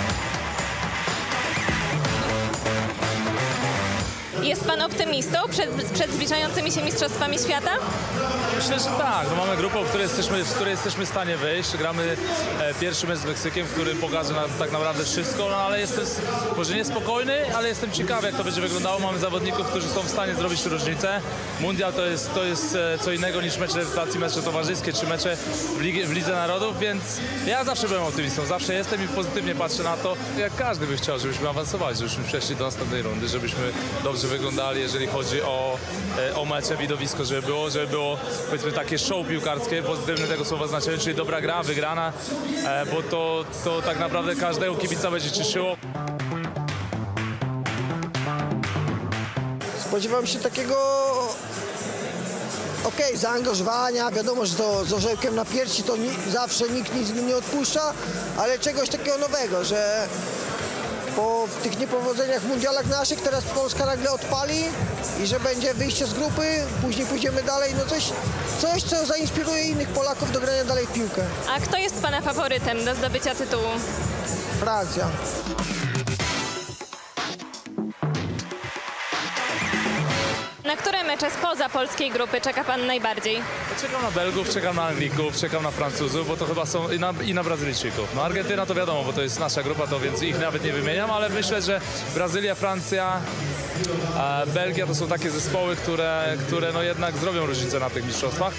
[SPEAKER 5] Jest pan optymistą przed zbliżającymi się mistrzostwami świata?
[SPEAKER 7] Myślę, że tak. No mamy grupę, w której jesteśmy w stanie wyjść. Gramy pierwszy mecz z Meksykiem, w którym pokaże nam tak naprawdę wszystko, no ale jestem może niespokojny, ale jestem ciekawy, jak to będzie wyglądało. Mamy zawodników, którzy są w stanie zrobić różnicę. Mundial to jest co innego niż mecze reprezentacji, mecze towarzyskie czy mecze w Lidze Narodów, więc ja zawsze byłem optymistą, zawsze jestem i pozytywnie patrzę na to. Jak każdy by chciał, żebyśmy awansowali, żebyśmy przeszli do następnej rundy, żebyśmy dobrze wyglądali, jeżeli chodzi o mecze, widowisko, żeby było powiedzmy takie show piłkarskie, pozytywne tego słowa znaczeniu, czyli dobra gra, wygrana, bo to tak naprawdę każdego kibica będzie cieszyło.
[SPEAKER 8] Spodziewam się takiego zaangażowania, wiadomo, że to z orzełkiem na piersi to zawsze nikt nic nie odpuszcza, ale czegoś takiego nowego, że po tych niepowodzeniach w mundialach naszych teraz Polska nagle odpali i że będzie wyjście z grupy, później pójdziemy dalej, no coś co zainspiruje innych Polaków do grania dalej w piłkę.
[SPEAKER 5] A kto jest pana faworytem do zdobycia tytułu?
[SPEAKER 8] Francja.
[SPEAKER 5] Na które mecze spoza polskiej grupy czeka pan najbardziej?
[SPEAKER 7] Czekam na Belgów, czekam na Anglików, czekam na Francuzów, bo to chyba są i na Brazylijczyków. No Argentyna to wiadomo, bo to jest nasza grupa, to więc ich nawet nie wymieniam, ale myślę, że Brazylia, Francja, Belgia to są takie zespoły, które no jednak zrobią różnicę na tych mistrzostwach.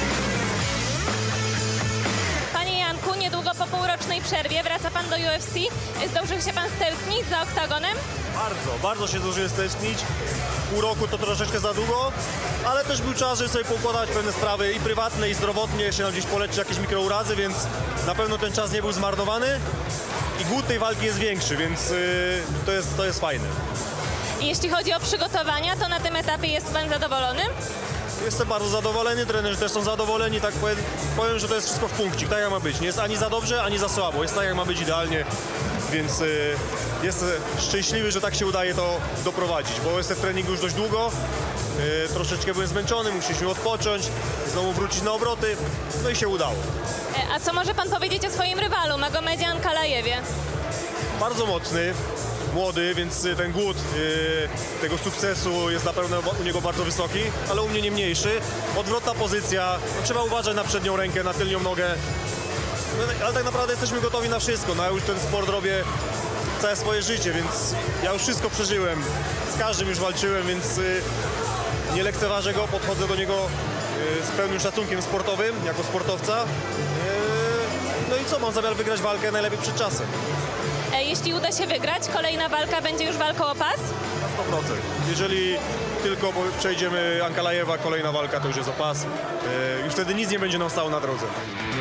[SPEAKER 5] Panie Janku, niedługo po półrocznej przerwie wraca pan do UFC. Zdążył się pan stęsknić za oktagonem?
[SPEAKER 9] Bardzo się zdążyłem stęsknić. Pół roku to troszeczkę za długo, ale też był czas, żeby sobie poukładać pewne sprawy i prywatne, i zdrowotnie, jeszcze nam gdzieś poleczyć jakieś mikrourazy, więc na pewno ten czas nie był zmarnowany i głód tej walki jest większy, więc to jest fajne.
[SPEAKER 5] I jeśli chodzi o przygotowania, to na tym etapie jest pan zadowolony?
[SPEAKER 9] Jestem bardzo zadowolony, trenerzy też są zadowoleni, tak powiem, że to jest wszystko w punkcik, tak jak ma być. Nie jest ani za dobrze, ani za słabo, jest tak jak ma być idealnie, więc jestem szczęśliwy, że tak się udaje to doprowadzić, bo jestem w treningu już dość długo, troszeczkę byłem zmęczony, musieliśmy odpocząć, znowu wrócić na obroty, no i się udało.
[SPEAKER 5] A co może pan powiedzieć o swoim rywalu, Magomedzie Ankalajewie?
[SPEAKER 9] Bardzo mocny, młody, więc ten głód tego sukcesu jest na pewno u niego bardzo wysoki, ale u mnie nie mniejszy. Odwrotna pozycja, no, trzeba uważać na przednią rękę, na tylnią nogę, no, ale tak naprawdę jesteśmy gotowi na wszystko. No, ja już ten sport robię całe swoje życie, więc ja już wszystko przeżyłem, z każdym już walczyłem, więc nie lekceważę go, podchodzę do niego z pełnym szacunkiem sportowym, jako sportowca. No i co, mam zamiar wygrać walkę najlepiej przed czasem.
[SPEAKER 5] Jeśli uda się wygrać, kolejna walka będzie już walką o pas?
[SPEAKER 9] Na 100%. Jeżeli tylko przejdziemy Ankalajewa, kolejna walka to już jest o pas. Już wtedy nic nie będzie nam stało na drodze.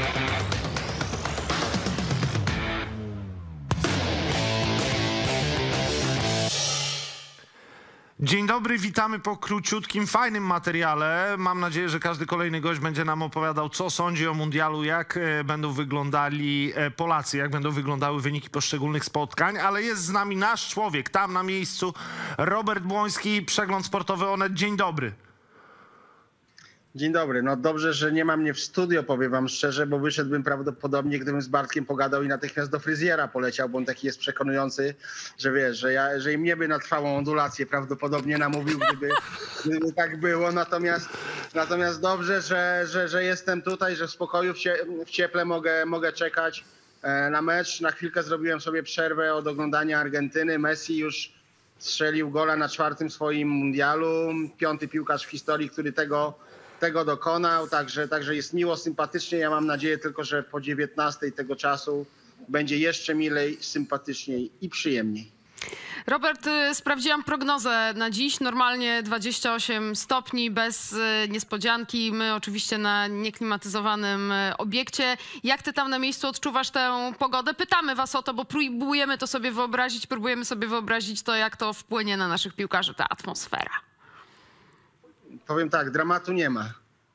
[SPEAKER 2] Dzień dobry, witamy po króciutkim, fajnym materiale. Mam nadzieję, że każdy kolejny gość będzie nam opowiadał, co sądzi o mundialu, jak będą wyglądali Polacy, jak będą wyglądały wyniki poszczególnych spotkań, ale jest z nami nasz człowiek, tam na miejscu, Robert Błoński, Przegląd Sportowy Onet. Dzień dobry.
[SPEAKER 10] Dzień dobry. No dobrze, że nie ma mnie w studio, powiem wam szczerze, bo wyszedłbym prawdopodobnie, gdybym z Bartkiem pogadał i natychmiast do fryzjera poleciał, bo on taki jest przekonujący, że wiesz, że i mnie by na trwałą ondulację prawdopodobnie namówił, gdyby tak było. Natomiast dobrze, że jestem tutaj, że w spokoju, w cieple mogę czekać na mecz. Na chwilkę zrobiłem sobie przerwę od oglądania Argentyny. Messi już strzelił gola na 4. swoim mundialu. 5. piłkarz w historii, który tego dokonał, także jest miło, sympatycznie. Ja mam nadzieję tylko, że po 19 tego czasu będzie jeszcze milej, sympatyczniej i przyjemniej.
[SPEAKER 1] Robert, sprawdziłam prognozę na dziś. Normalnie 28 stopni, bez niespodzianki. My oczywiście na nieklimatyzowanym obiekcie. Jak ty tam na miejscu odczuwasz tę pogodę? Pytamy was o to, bo próbujemy to sobie wyobrazić, to, jak to wpłynie na naszych piłkarzy, ta atmosfera.
[SPEAKER 10] Powiem tak, dramatu nie ma.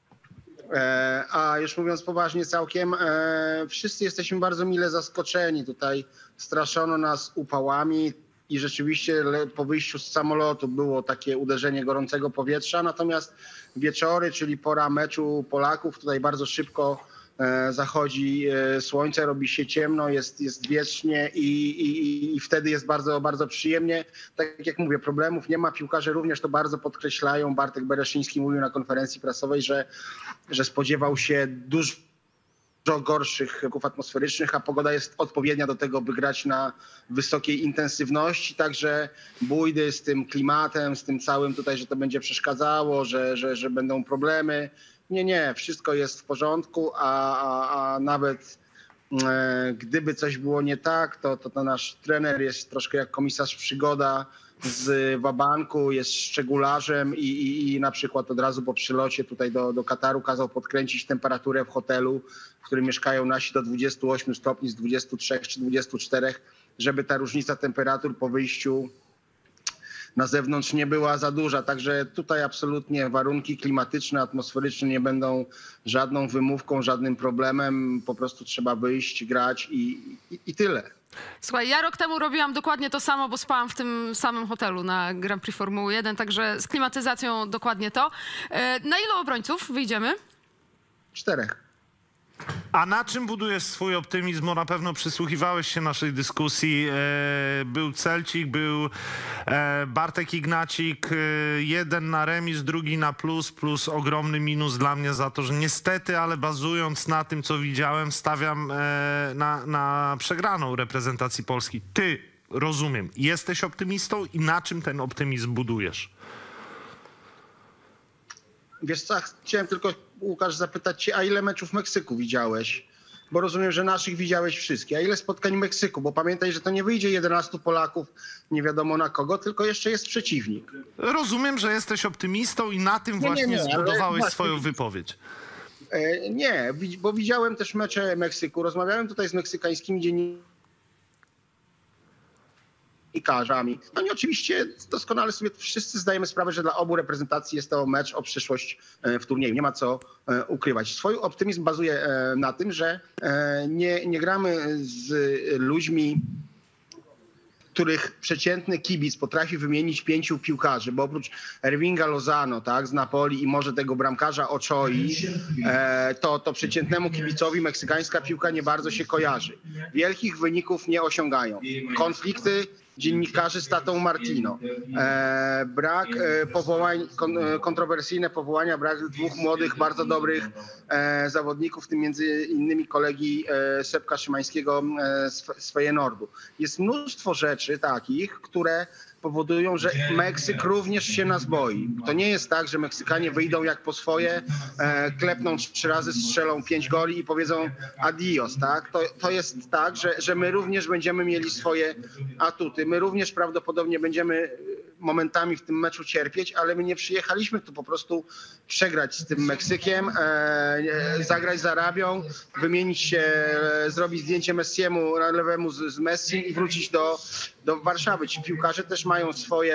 [SPEAKER 10] A już mówiąc poważnie całkiem, wszyscy jesteśmy bardzo mile zaskoczeni. Tutaj straszono nas upałami i rzeczywiście po wyjściu z samolotu było takie uderzenie gorącego powietrza. Natomiast wieczory, czyli pora meczu Polaków, tutaj bardzo szybko zachodzi słońce, robi się ciemno, jest wiecznie i wtedy jest bardzo, bardzo przyjemnie. Tak jak mówię, problemów nie ma. Piłkarze również to bardzo podkreślają. Bartek Bereszyński mówił na konferencji prasowej, że spodziewał się dużo gorszych warunków atmosferycznych, a pogoda jest odpowiednia do tego, by grać na wysokiej intensywności. Także bójdy z tym klimatem, z tym całym tutaj, że to będzie przeszkadzało, że będą problemy. Nie, wszystko jest w porządku, a nawet gdyby coś było nie tak, to nasz trener jest troszkę jak komisarz Przygoda, z wabanku, jest szczegularzem i na przykład od razu po przylocie tutaj do Kataru kazał podkręcić temperaturę w hotelu, w którym mieszkają nasi, do 28 stopni z 23 czy 24, żeby ta różnica temperatur po wyjściu na zewnątrz nie była za duża. Także tutaj absolutnie warunki klimatyczne, atmosferyczne nie będą żadną wymówką, żadnym problemem. Po prostu trzeba wyjść, grać i tyle.
[SPEAKER 1] Słuchaj, ja rok temu robiłam dokładnie to samo, bo spałam w tym samym hotelu na Grand Prix Formuły 1, także z klimatyzacją dokładnie to. Na ilu obrońców wyjdziemy?
[SPEAKER 10] 4.
[SPEAKER 2] A na czym budujesz swój optymizm? Bo na pewno przysłuchiwałeś się naszej dyskusji. Był Celcik, był Bartek Ignacik. Jeden na remis, drugi na plus ogromny minus dla mnie za to, że niestety, ale bazując na tym, co widziałem, stawiam na przegraną reprezentacji Polski. Ty, rozumiem, jesteś optymistą i na czym ten optymizm budujesz?
[SPEAKER 10] Wiesz co, chciałem tylko, Łukasz, zapytać cię, a ile meczów Meksyku widziałeś? Bo rozumiem, że naszych widziałeś wszystkie. A ile spotkań Meksyku? Bo pamiętaj, że to nie wyjdzie 11 Polaków, nie wiadomo na kogo, tylko jeszcze jest przeciwnik.
[SPEAKER 2] Rozumiem, że jesteś optymistą i na tym właśnie zbudowałeś swoją wypowiedź.
[SPEAKER 10] Nie, bo widziałem też mecze Meksyku. Rozmawiałem tutaj z meksykańskimi dziennikarzami. Oni oczywiście doskonale sobie wszyscy zdajemy sprawę, że dla obu reprezentacji jest to mecz o przyszłość w turnieju. Nie ma co ukrywać. Swój optymizm bazuje na tym, że nie gramy z ludźmi, których przeciętny kibic potrafi wymienić 5 piłkarzy, bo oprócz Ervinga Lozano, tak, z Napoli i może tego bramkarza Ochoi, to przeciętnemu kibicowi meksykańska piłka nie bardzo się kojarzy. Wielkich wyników nie osiągają. Konflikty dziennikarzy z Tatą Martino. Brak powołań, kontrowersyjne powołania, brak 2 młodych, bardzo dobrych zawodników, w tym między innymi kolegi Sepka Szymańskiego z Feyenoordu. Jest mnóstwo rzeczy takich, które powodują, że Meksyk również się nas boi. To nie jest tak, że Meksykanie wyjdą jak po swoje, klepną 3 razy, strzelą 5 goli i powiedzą adios, tak? To jest tak, że my również będziemy mieli swoje atuty. My również prawdopodobnie będziemy momentami w tym meczu cierpieć, ale my nie przyjechaliśmy tu po prostu przegrać z tym Meksykiem, zagrać z Arabią, wymienić się, zrobić zdjęcie Messiemu, lewemu z Messim i wrócić do Warszawy. Ci piłkarze też mają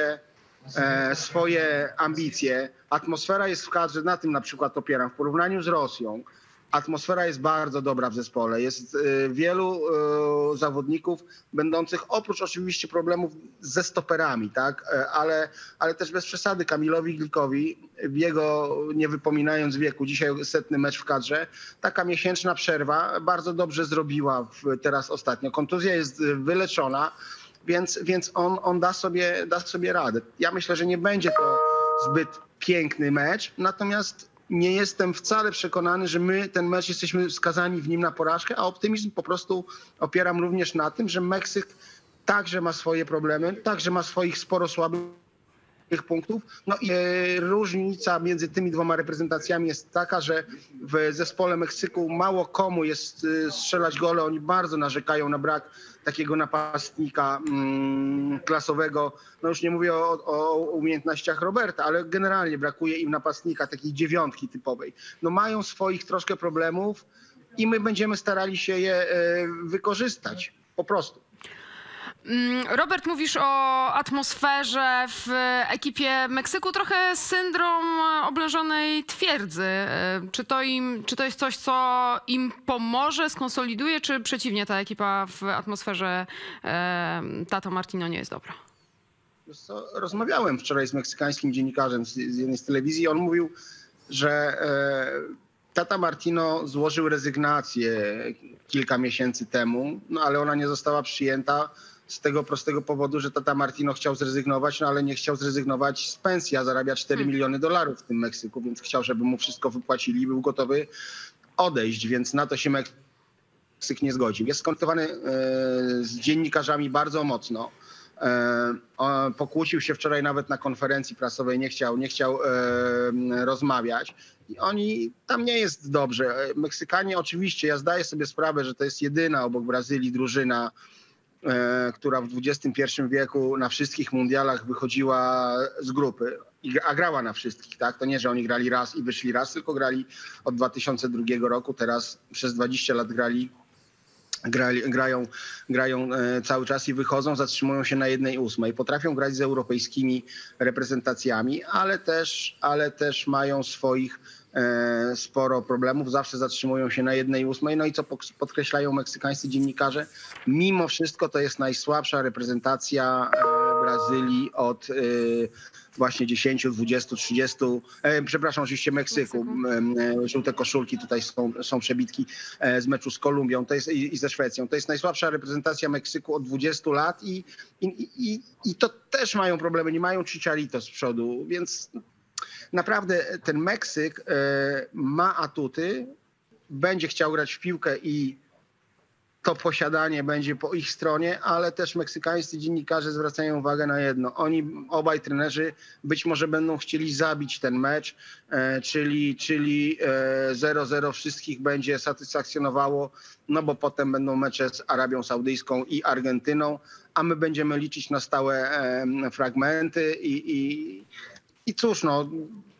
[SPEAKER 10] swoje ambicje. Atmosfera jest w kadrze, na tym na przykład opieram, w porównaniu z Rosją. Atmosfera jest bardzo dobra w zespole. Jest wielu zawodników będących, oprócz oczywiście problemów ze stoperami, tak? Ale też bez przesady Kamilowi Glikowi, jego nie wypominając wieku, dzisiaj 100. mecz w kadrze, taka miesięczna przerwa bardzo dobrze zrobiła teraz ostatnio. Kontuzja jest wyleczona, więc on da sobie radę. Ja myślę, że nie będzie to zbyt piękny mecz, natomiast nie jestem wcale przekonany, że my ten mecz jesteśmy skazani w nim na porażkę, a optymizm po prostu opieram również na tym, że Meksyk także ma swoje problemy, także ma swoich sporo słabych punktów. No i różnica między tymi 2 reprezentacjami jest taka, że w zespole Meksyku mało komu jest strzelać gole. Oni bardzo narzekają na brak takiego napastnika klasowego. No już nie mówię o umiejętnościach Roberta, ale generalnie brakuje im napastnika, takiej 9 typowej. No mają swoich troszkę problemów i my będziemy starali się je wykorzystać po prostu.
[SPEAKER 1] Robert, mówisz o atmosferze w ekipie Meksyku, trochę syndrom oblężonej twierdzy. Czy to jest coś, co im pomoże, skonsoliduje, czy przeciwnie, ta ekipa w atmosferze Tato Martino nie jest dobra?
[SPEAKER 10] Rozmawiałem wczoraj z meksykańskim dziennikarzem z jednej z telewizji. On mówił, że Tata Martino złożył rezygnację kilka miesięcy temu, no ale ona nie została przyjęta z tego prostego powodu, że Tata Martino chciał zrezygnować, no ale nie chciał zrezygnować z pensji, a zarabia $4 miliony w tym Meksyku, więc chciał, żeby mu wszystko wypłacili i był gotowy odejść, więc na to się Meksyk nie zgodził. Jest skontaktowany z dziennikarzami bardzo mocno. Pokłócił się wczoraj nawet na konferencji prasowej, nie chciał rozmawiać. I tam nie jest dobrze. Meksykanie oczywiście, ja zdaję sobie sprawę, że to jest jedyna obok Brazylii drużyna, która w XXI wieku na wszystkich mundialach wychodziła z grupy, a grała na wszystkich, tak? To nie, że oni grali raz i wyszli raz, tylko grali od 2002 roku, teraz przez 20 lat grają cały czas i wychodzą, zatrzymują się na 1/8. Potrafią grać z europejskimi reprezentacjami, ale też mają swoich sporo problemów, zawsze zatrzymują się na 1/8. No i co podkreślają meksykańscy dziennikarze, mimo wszystko to jest najsłabsza reprezentacja Brazylii od właśnie 10, 20, 30, przepraszam, oczywiście Meksyku. Żółte koszulki, tutaj są przebitki z meczu z Kolumbią i ze Szwecją. To jest najsłabsza reprezentacja Meksyku od 20 lat i to też mają problemy, nie mają Chicharito z przodu, więc naprawdę ten Meksyk ma atuty, będzie chciał grać w piłkę i to posiadanie będzie po ich stronie, ale też meksykańscy dziennikarze zwracają uwagę na jedno. Oni, obaj trenerzy, być może będą chcieli zabić ten mecz, czyli 0-0 wszystkich będzie satysfakcjonowało, no bo potem będą mecze z Arabią Saudyjską i Argentyną, a my będziemy liczyć na stałe fragmenty i cóż, no,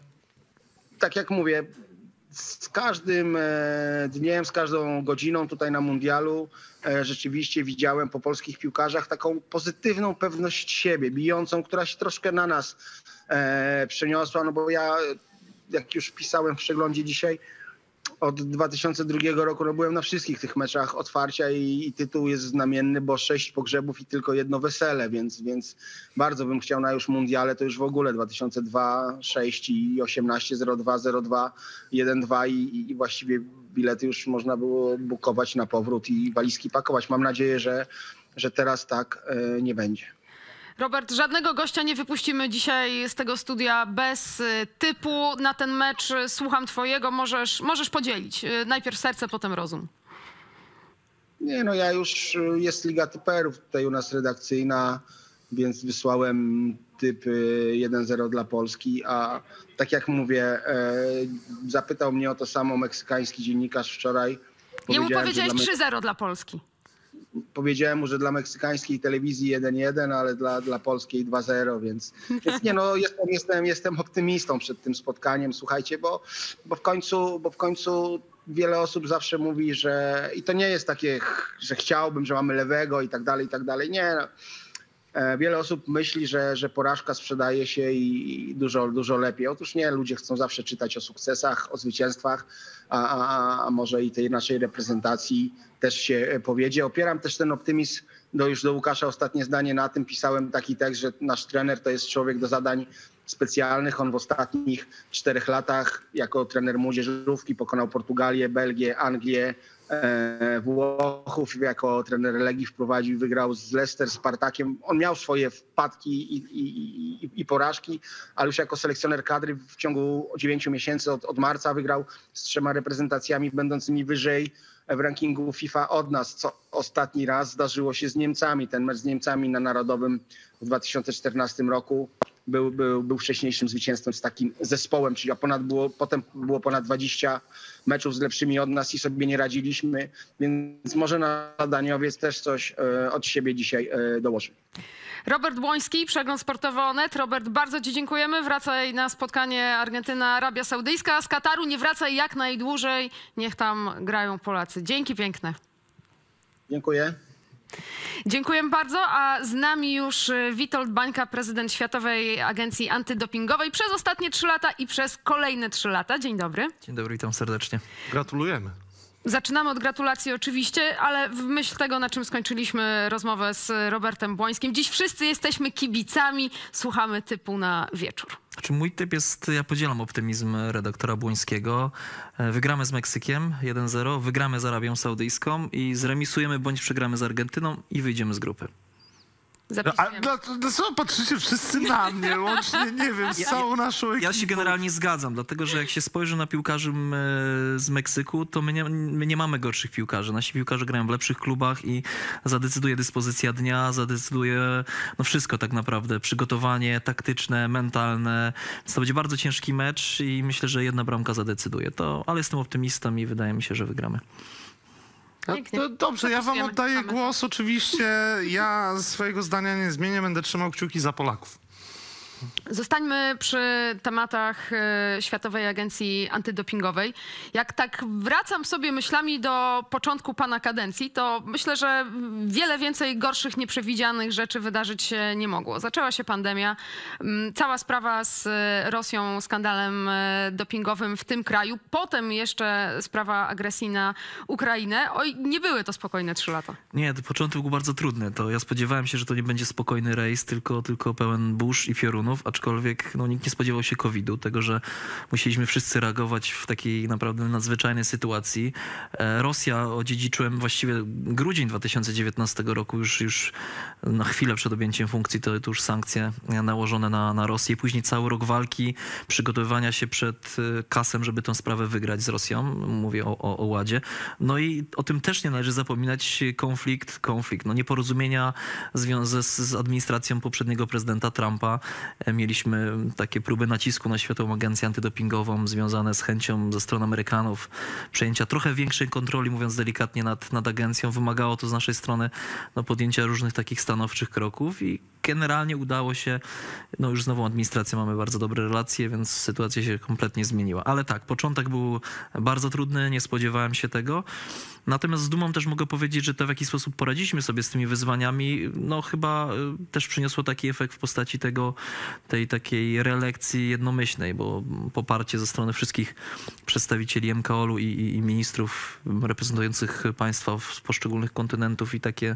[SPEAKER 10] tak jak mówię, z każdym dniem, z każdą godziną tutaj na mundialu rzeczywiście widziałem po polskich piłkarzach taką pozytywną pewność siebie, bijącą, która się troszkę na nas przeniosła, no bo ja, jak już pisałem w przeglądzie dzisiaj, od 2002 roku no byłem na wszystkich tych meczach otwarcia i tytuł jest znamienny, bo 6 pogrzebów i tylko 1 wesele, więc bardzo bym chciał na już mundiale, to już w ogóle 2002, 6 i 18, 02, 02, 1-2 i właściwie bilety już można było bukować na powrót i walizki pakować. Mam nadzieję, że teraz tak nie będzie.
[SPEAKER 1] Robert, żadnego gościa nie wypuścimy dzisiaj z tego studia bez typu na ten mecz. Słucham twojego, możesz podzielić. Najpierw serce, potem rozum.
[SPEAKER 10] Nie, no ja już, jest Liga Typerów tutaj u nas redakcyjna, więc wysłałem typ 1-0 dla Polski, a tak jak mówię, zapytał mnie o to samo meksykański dziennikarz wczoraj.
[SPEAKER 1] Jemu powiedziałeś 3-0 dla Polski.
[SPEAKER 10] Powiedziałem mu, że dla meksykańskiej telewizji 1-1, ale dla polskiej 2-0, więc nie, no jestem optymistą przed tym spotkaniem, słuchajcie, bo w końcu wiele osób zawsze mówi, że i to nie jest takie, że chciałbym, że mamy lewego i tak dalej, nie. No. Wiele osób myśli, że porażka sprzedaje się i dużo lepiej. Otóż nie, ludzie chcą zawsze czytać o sukcesach, o zwycięstwach, a może i tej naszej reprezentacji też się powiedzie. Opieram też ten optymizm już do Łukasza ostatnie zdanie na tym. Pisałem taki tekst, że nasz trener to jest człowiek do zadań specjalnych. On w ostatnich 4 latach jako trener młodzieżówki pokonał Portugalię, Belgię, Anglię, Włochów, jako trener Legii wprowadził i wygrał z Leicester, Spartakiem. On miał swoje wpadki i porażki, ale już jako selekcjoner kadry w ciągu 9 miesięcy od marca wygrał z 3 reprezentacjami będącymi wyżej w rankingu FIFA od nas, co ostatni raz zdarzyło się z Niemcami. Ten mecz z Niemcami na Narodowym w 2014 roku był wcześniejszym zwycięstwem z takim zespołem, czyli potem było ponad 20 meczów z lepszymi od nas i sobie nie radziliśmy, więc może nadaniowiec też coś od siebie dzisiaj dołoży.
[SPEAKER 1] Robert Błoński, Przegląd Sportowy Onet. Robert, bardzo ci dziękujemy. Wracaj na spotkanie Argentyna-Arabia Saudyjska, a z Kataru nie wracaj jak najdłużej. Niech tam grają Polacy. Dzięki piękne.
[SPEAKER 10] Dziękuję.
[SPEAKER 1] Dziękuję bardzo, a z nami już Witold Bańka, prezydent Światowej Agencji Antydopingowej przez ostatnie 3 lata i przez kolejne 3 lata. Dzień dobry.
[SPEAKER 11] Dzień dobry, witam serdecznie.
[SPEAKER 2] Gratulujemy.
[SPEAKER 1] Zaczynamy od gratulacji oczywiście, ale w myśl tego, na czym skończyliśmy rozmowę z Robertem Błońskim. Dziś wszyscy jesteśmy kibicami, słuchamy typu na wieczór.
[SPEAKER 11] Znaczy mój typ jest, ja podzielam optymizm redaktora Błońskiego. Wygramy z Meksykiem 1-0, wygramy z Arabią Saudyjską i zremisujemy bądź przegramy z Argentyną i wyjdziemy z grupy.
[SPEAKER 2] A co patrzycie wszyscy na mnie, łącznie, nie wiem, z całą naszą ekipą?
[SPEAKER 11] Ja się generalnie zgadzam, dlatego że jak się spojrzy na piłkarzy z Meksyku, to my nie mamy gorszych piłkarzy. Nasi piłkarze grają w lepszych klubach i zadecyduje dyspozycja dnia, zadecyduje no wszystko tak naprawdę. Przygotowanie taktyczne, mentalne. Więc to będzie bardzo ciężki mecz i myślę, że 1 bramka zadecyduje to, ale jestem optymistą i wydaje mi się, że wygramy.
[SPEAKER 1] Pięknie.
[SPEAKER 2] Dobrze, ja wam
[SPEAKER 1] Zapisujemy.
[SPEAKER 2] oddaję
[SPEAKER 1] Mamy.
[SPEAKER 2] głos. Oczywiście ja swojego zdania nie zmienię, będę trzymał kciuki za Polaków.
[SPEAKER 1] Zostańmy przy tematach Światowej Agencji Antydopingowej. Jak tak wracam sobie myślami do początku pana kadencji, to myślę, że wiele więcej gorszych, nieprzewidzianych rzeczy wydarzyć się nie mogło. Zaczęła się pandemia, cała sprawa z Rosją, skandalem dopingowym w tym kraju, potem jeszcze sprawa agresji na Ukrainę. Oj, nie były to spokojne 3 lata.
[SPEAKER 11] Nie, to początek był bardzo trudny. To ja spodziewałem się, że to nie będzie spokojny rejs, tylko pełen burz i piorunów, aczkolwiek nikt nie spodziewał się COVID-u, tego, że musieliśmy wszyscy reagować w takiej naprawdę nadzwyczajnej sytuacji. Rosja odziedziczyłem właściwie grudzień 2019 roku, już na chwilę przed objęciem funkcji, to już sankcje nałożone na Rosję. Później cały rok walki, przygotowywania się przed kasem, żeby tę sprawę wygrać z Rosją. Mówię o ładzie. No i o tym też nie należy zapominać. Konflikt. Nieporozumienia z administracją poprzedniego prezydenta Trumpa. Mieliśmy takie próby nacisku na Światową Agencję Antydopingową związane z chęcią ze strony Amerykanów przejęcia trochę większej kontroli, mówiąc delikatnie, nad agencją. Wymagało to z naszej strony podjęcia różnych takich stanowczych kroków i generalnie udało się, już z nową administracją mamy bardzo dobre relacje, więc sytuacja się kompletnie zmieniła. Ale tak, początek był bardzo trudny, nie spodziewałem się tego. Natomiast z dumą też mogę powiedzieć, że to, w jaki sposób poradziliśmy sobie z tymi wyzwaniami, chyba też przyniosło taki efekt w postaci tej takiej reelekcji jednomyślnej, bo poparcie ze strony wszystkich przedstawicieli MKOL-u i ministrów reprezentujących państwa z poszczególnych kontynentów i takie,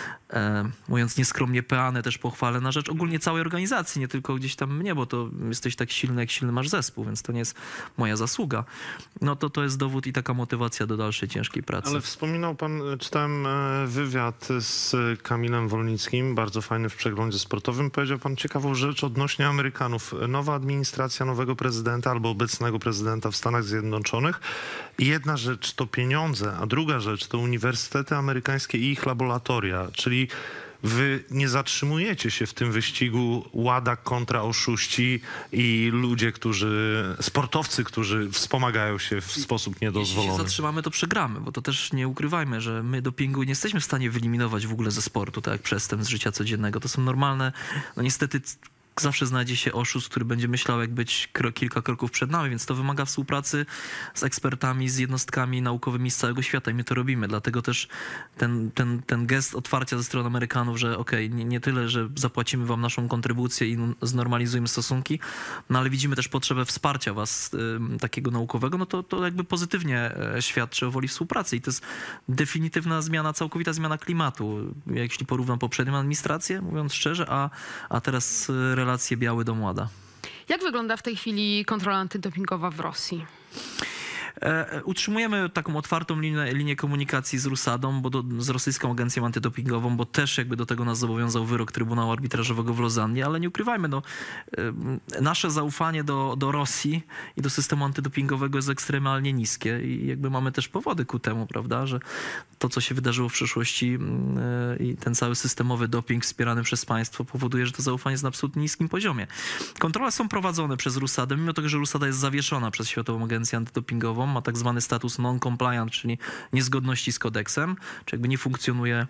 [SPEAKER 11] mówiąc nieskromnie, peany też pochwale na rzecz ogólnie całej organizacji, nie tylko gdzieś tam mnie, bo to jesteś tak silny, jak silny masz zespół, więc to nie jest moja zasługa. To jest dowód i taka motywacja do dalszej ciężkiej pracy.
[SPEAKER 2] Ale wspominał pan, czytałem wywiad z Kamilem Wolnickim, bardzo fajny w przeglądzie sportowym. Powiedział pan ciekawą rzecz odnośnie Amerykanów. Nowa administracja nowego prezydenta albo obecnego prezydenta w Stanach Zjednoczonych. I jedna rzecz to pieniądze, a druga rzecz to uniwersytety amerykańskie i ich laboratoria, czyli wy nie zatrzymujecie się w tym wyścigu łada kontra oszuści i ludzie, sportowcy, którzy wspomagają się w sposób niedozwolony.
[SPEAKER 11] Jeśli się zatrzymamy, to przegramy, bo to też nie ukrywajmy, że my dopingu nie jesteśmy w stanie wyeliminować w ogóle ze sportu, tak jak przestępstw z życia codziennego. To są normalne, niestety zawsze znajdzie się oszust, który będzie myślał, jak być kilka kroków przed nami, więc to wymaga współpracy z ekspertami, z jednostkami naukowymi z całego świata i my to robimy. Dlatego też ten gest otwarcia ze strony Amerykanów, że nie tyle, że zapłacimy wam naszą kontrybucję i znormalizujemy stosunki, ale widzimy też potrzebę wsparcia was takiego naukowego, to jakby pozytywnie świadczy o woli współpracy i to jest definitywna zmiana, całkowita zmiana klimatu. Jeśli porównam poprzednią administrację, mówiąc szczerze, a teraz relacje Biały Dom Łada.
[SPEAKER 1] Jak wygląda w tej chwili kontrola antydopingowa w Rosji?
[SPEAKER 11] Utrzymujemy taką otwartą linię komunikacji z Rusadą, z rosyjską agencją antydopingową, bo też jakby do tego nas zobowiązał wyrok Trybunału Arbitrażowego w Lozannie, ale nie ukrywajmy, nasze zaufanie do Rosji i do systemu antydopingowego jest ekstremalnie niskie i jakby mamy też powody ku temu, prawda, że to, co się wydarzyło w przeszłości i ten cały systemowy doping wspierany przez państwo powoduje, że to zaufanie jest na absolutnie niskim poziomie. Kontrole są prowadzone przez Rusadę, mimo tego, że Rusada jest zawieszona przez Światową Agencję Antydopingową, ma tak zwany status non-compliant, czyli niezgodności z kodeksem, czy jakby nie funkcjonuje,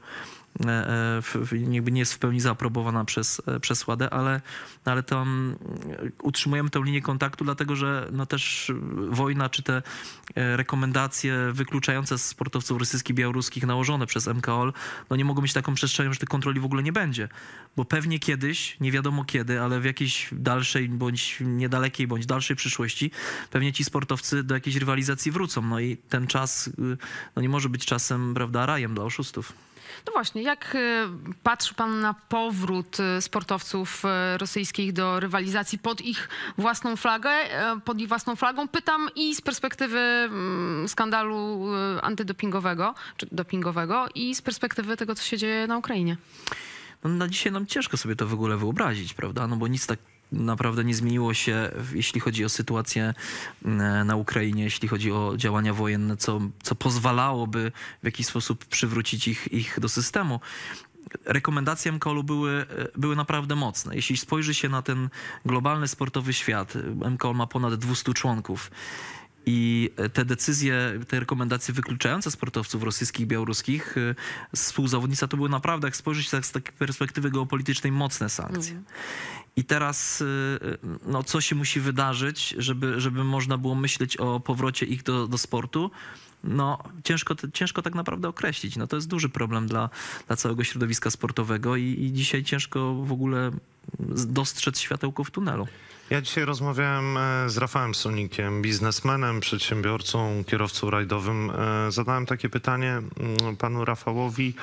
[SPEAKER 11] jakby nie jest w pełni zaaprobowana przez WADę, ale tam utrzymujemy tę linię kontaktu, dlatego że też wojna, czy te rekomendacje wykluczające sportowców rosyjskich i białoruskich nałożone przez MKOL, nie mogą mieć taką przestrzenią, że tych kontroli w ogóle nie będzie. Bo pewnie kiedyś, nie wiadomo kiedy, ale w jakiejś dalszej, bądź niedalekiej, bądź dalszej przyszłości, pewnie ci sportowcy do jakiejś rywalizacji wrócą. I ten czas nie może być czasem, prawda, rajem dla oszustów.
[SPEAKER 1] No właśnie, jak patrzy pan na powrót sportowców rosyjskich do rywalizacji pod ich własną flagą? Pytam i z perspektywy skandalu antydopingowego, czy dopingowego i z perspektywy tego, co się dzieje na Ukrainie.
[SPEAKER 11] Na dzisiaj nam ciężko sobie to w ogóle wyobrazić, prawda? Bo nic tak naprawdę nie zmieniło się, jeśli chodzi o sytuację na Ukrainie, jeśli chodzi o działania wojenne, co pozwalałoby w jakiś sposób przywrócić ich do systemu. Rekomendacje MKOL-u były naprawdę mocne. Jeśli spojrzy się na ten globalny sportowy świat, MKOL ma ponad 200 członków. I te decyzje, te rekomendacje wykluczające sportowców rosyjskich, białoruskich z współzawodnictwa to były naprawdę, jak spojrzeć tak z takiej perspektywy geopolitycznej, mocne sankcje. I teraz no, co się musi wydarzyć, żeby można było myśleć o powrocie ich do sportu? No, ciężko tak naprawdę określić. No, to jest duży problem dla całego środowiska sportowego i dzisiaj ciężko w ogóle dostrzec światełko w tunelu.
[SPEAKER 2] Ja dzisiaj rozmawiałem z Rafałem Sonikiem, biznesmenem, przedsiębiorcą, kierowcą rajdowym. Zadałem takie pytanie panu Rafałowi,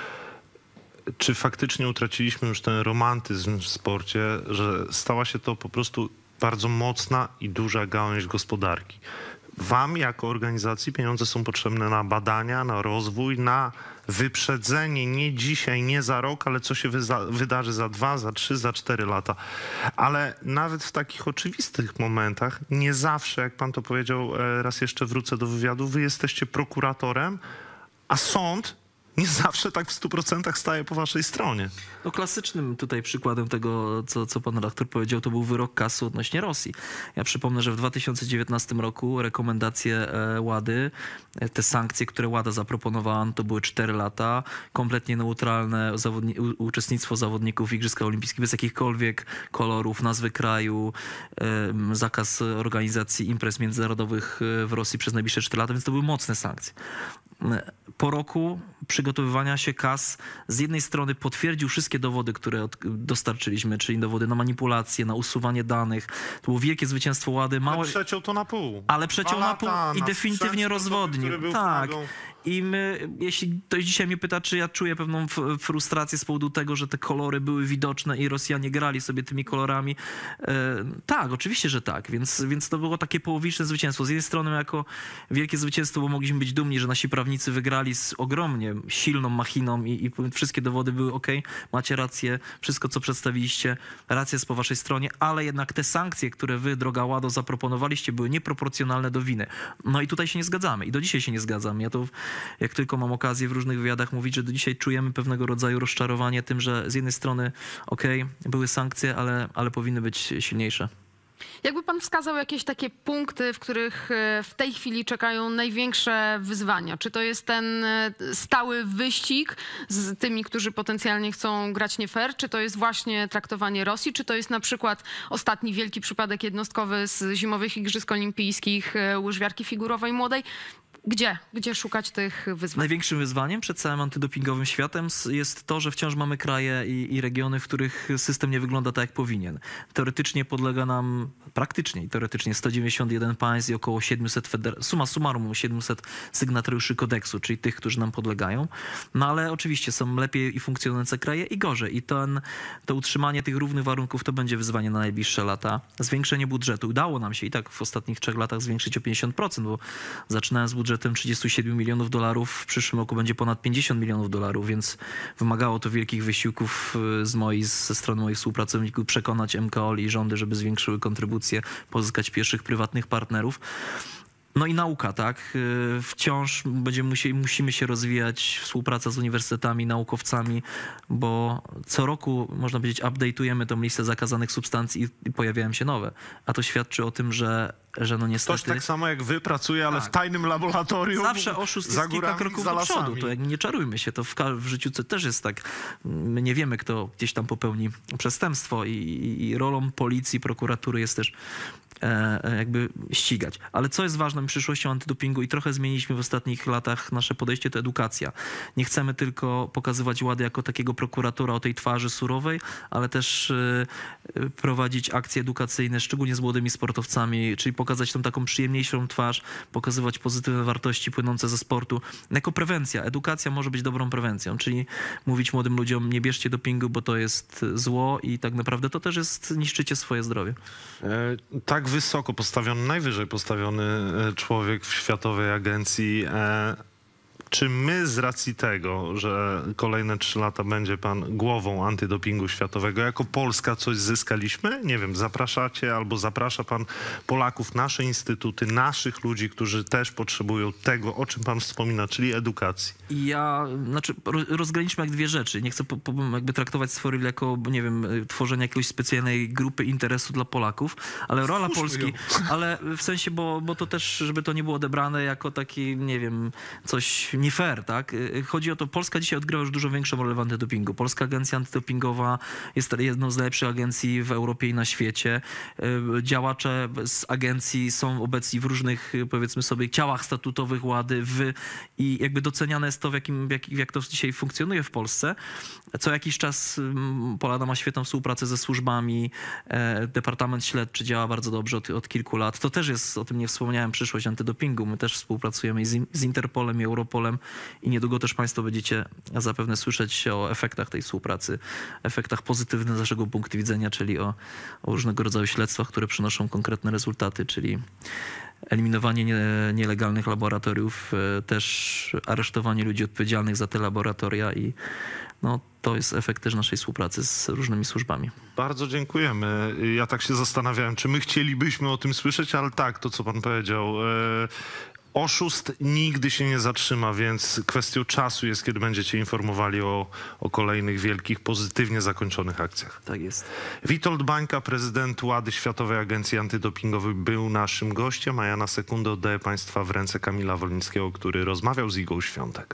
[SPEAKER 2] czy faktycznie utraciliśmy już ten romantyzm w sporcie, że stała się to po prostu bardzo mocna i duża gałąź gospodarki. Wam jako organizacji pieniądze są potrzebne na badania, na rozwój, na wyprzedzenie nie dzisiaj, nie za rok, ale co się wydarzy za 2, za 3, za 4 lata. Ale nawet w takich oczywistych momentach nie zawsze, jak pan to powiedział, raz jeszcze wrócę do wywiadu, wy jesteście prokuratorem, a sąd nie zawsze tak w 100% staje po waszej stronie.
[SPEAKER 11] No klasycznym tutaj przykładem tego, co pan redaktor powiedział, to był wyrok KAS-u odnośnie Rosji. Ja przypomnę, że w 2019 roku rekomendacje WADY, te sankcje, które WADA zaproponowała, to były 4 lata, kompletnie neutralne uczestnictwo zawodników w Igrzyskach Olimpijskich bez jakichkolwiek kolorów, nazwy kraju, zakaz organizacji imprez międzynarodowych w Rosji przez najbliższe 4 lata, więc to były mocne sankcje. Po roku przygotowywania się KAS z jednej strony potwierdził wszystkie dowody, które dostarczyliśmy, czyli dowody na manipulację, na usuwanie danych. To było wielkie zwycięstwo WADY.
[SPEAKER 2] Ale przeciął to na pół.
[SPEAKER 11] Ale przeciął na pół i definitywnie rozwodnił. Tak. I my, jeśli ktoś dzisiaj mnie pyta, czy ja czuję pewną frustrację z powodu tego, że te kolory były widoczne i Rosjanie grali sobie tymi kolorami, tak, oczywiście, że tak. Więc to było takie połowiczne zwycięstwo. Z jednej strony jako wielkie zwycięstwo, bo mogliśmy być dumni, że nasi prawnicy wygrali z ogromnie silną machiną i wszystkie dowody były ok, macie rację, wszystko co przedstawiliście, racja jest po waszej stronie, ale jednak te sankcje, które wy, droga WADO, zaproponowaliście, były nieproporcjonalne do winy. No i tutaj się nie zgadzamy i do dzisiaj się nie zgadzam. Ja to jak tylko mam okazję w różnych wywiadach mówić, że do dzisiaj czujemy pewnego rodzaju rozczarowanie tym, że z jednej strony były sankcje, ale powinny być silniejsze.
[SPEAKER 1] Jakby pan wskazał jakieś takie punkty, w których w tej chwili czekają największe wyzwania? Czy to jest ten stały wyścig z tymi, którzy potencjalnie chcą grać nie fair? Czy to jest właśnie traktowanie Rosji? Czy to jest na przykład ostatni wielki przypadek jednostkowy z zimowych Igrzysk Olimpijskich łyżwiarki figurowej młodej? Gdzie szukać tych wyzwań?
[SPEAKER 11] Największym wyzwaniem przed całym antydopingowym światem jest to, że wciąż mamy kraje i regiony, w których system nie wygląda tak, jak powinien. Teoretycznie podlega nam, praktycznie i teoretycznie 191 państw i około 700 summa summarum 700 sygnatariuszy kodeksu, czyli tych, którzy nam podlegają. No ale oczywiście są lepiej i funkcjonujące kraje i gorzej. I to utrzymanie tych równych warunków to będzie wyzwanie na najbliższe lata. Zwiększenie budżetu. Udało nam się i tak w ostatnich 3 latach zwiększyć o 50%, bo zaczynając z budżetem 37 milionów dolarów, w przyszłym roku będzie ponad 50 milionów dolarów, więc wymagało to wielkich wysiłków ze strony moich współpracowników, przekonać MKOL i rządy, żeby zwiększyły kontrybucje, pozyskać pierwszych prywatnych partnerów. No i nauka, tak? Wciąż musimy się rozwijać, współpraca z uniwersytetami, naukowcami, bo co roku, można powiedzieć, update'ujemy tą listę zakazanych substancji i pojawiają się nowe. A to świadczy o tym, że no niestety...
[SPEAKER 2] Ktoś tak samo jak wy pracuje, ale w tajnym laboratorium.
[SPEAKER 11] Zawsze oszust jest kilka kroków do przodu. To nie czarujmy się, to w życiu też jest tak. My nie wiemy, kto gdzieś tam popełni przestępstwo i rolą policji, prokuratury jest też jakby ścigać. Ale co jest ważną przyszłością antydopingu i trochę zmieniliśmy w ostatnich latach nasze podejście, to edukacja. Nie chcemy tylko pokazywać WADY jako takiego prokuratora o tej twarzy surowej, ale też prowadzić akcje edukacyjne, szczególnie z młodymi sportowcami, czyli pokazać tą taką przyjemniejszą twarz, pokazywać pozytywne wartości płynące ze sportu. Jako prewencja. Edukacja może być dobrą prewencją, czyli mówić młodym ludziom, nie bierzcie dopingu, bo to jest zło i tak naprawdę to też jest niszczycie swoje zdrowie.
[SPEAKER 2] Tak wysoko postawiony, najwyżej postawiony człowiek w Światowej Agencji Czy my z racji tego, że kolejne 3 lata będzie pan głową antydopingu światowego, jako Polska coś zyskaliśmy? Nie wiem, zapraszacie albo zaprasza pan Polaków, nasze instytuty, naszych ludzi, którzy też potrzebują tego, o czym pan wspomina, czyli edukacji.
[SPEAKER 11] Rozgraniczmy jak dwie rzeczy. Nie chcę jakby traktować Sforil jako, nie wiem, tworzenie jakiejś specjalnej grupy interesu dla Polaków, ale rola Polski, ale w sensie, bo to też, żeby to nie było odebrane jako taki, nie wiem, coś nie fair, tak? Chodzi o to, Polska dzisiaj odgrywa już dużo większą rolę w antydopingu. Polska Agencja Antydopingowa jest jedną z najlepszych agencji w Europie i na świecie. Działacze z agencji są obecni w różnych, powiedzmy sobie, ciałach statutowych WADY i jakby doceniane jest to, jak to dzisiaj funkcjonuje w Polsce. Co jakiś czas Polada ma świetną współpracę ze służbami, Departament Śledczy działa bardzo dobrze od kilku lat. To też jest, o tym nie wspomniałem, przyszłość antydopingu. My też współpracujemy z Interpolem i Europolem i niedługo też państwo będziecie zapewne słyszeć o efektach tej współpracy, efektach pozytywnych z naszego punktu widzenia, czyli o różnego rodzaju śledztwach, które przynoszą konkretne rezultaty, czyli eliminowanie nielegalnych laboratoriów, też aresztowanie ludzi odpowiedzialnych za te laboratoria i to jest efekt też naszej współpracy z różnymi służbami.
[SPEAKER 2] Bardzo dziękujemy. Ja tak się zastanawiałem, czy my chcielibyśmy o tym słyszeć, ale tak, to co pan powiedział. Oszust nigdy się nie zatrzyma, więc kwestią czasu jest, kiedy będziecie informowali o kolejnych wielkich, pozytywnie zakończonych akcjach.
[SPEAKER 11] Tak jest.
[SPEAKER 2] Witold Bańka, prezydent WADY, Światowej Agencji Antydopingowej, był naszym gościem, a ja na sekundę oddaję państwa w ręce Kamila Wolnickiego, który rozmawiał z Igą Świątek.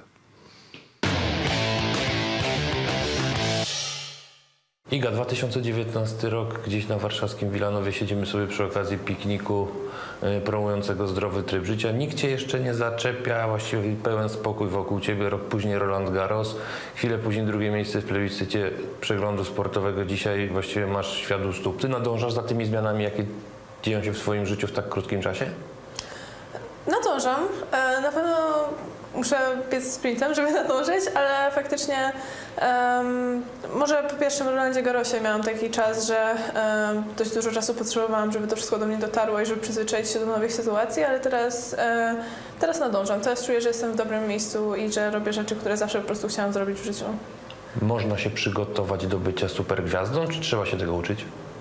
[SPEAKER 12] Iga, 2019 rok, gdzieś na warszawskim Wilanowie siedzimy sobie przy okazji pikniku promującego zdrowy tryb życia. Nikt cię jeszcze nie zaczepia, właściwie pełen spokój wokół ciebie. Rok później Roland Garros, chwilę później drugie miejsce w plebiscycie przeglądu sportowego. Dzisiaj właściwie masz świat u stóp. Ty nadążasz za tymi zmianami, jakie dzieją się w swoim życiu w tak krótkim czasie?
[SPEAKER 13] Nadążam. Na pewno muszę biec sprintem, żeby nadążyć, ale faktycznie może po pierwszym Rolandzie Garrosie miałam taki czas, że dość dużo czasu potrzebowałam, żeby to wszystko do mnie dotarło i żeby przyzwyczaić się do nowych sytuacji, ale teraz nadążam. Teraz czuję, że jestem w dobrym miejscu i że robię rzeczy, które zawsze po prostu chciałam zrobić w życiu.
[SPEAKER 12] Można się przygotować do bycia supergwiazdą, czy trzeba się tego uczyć?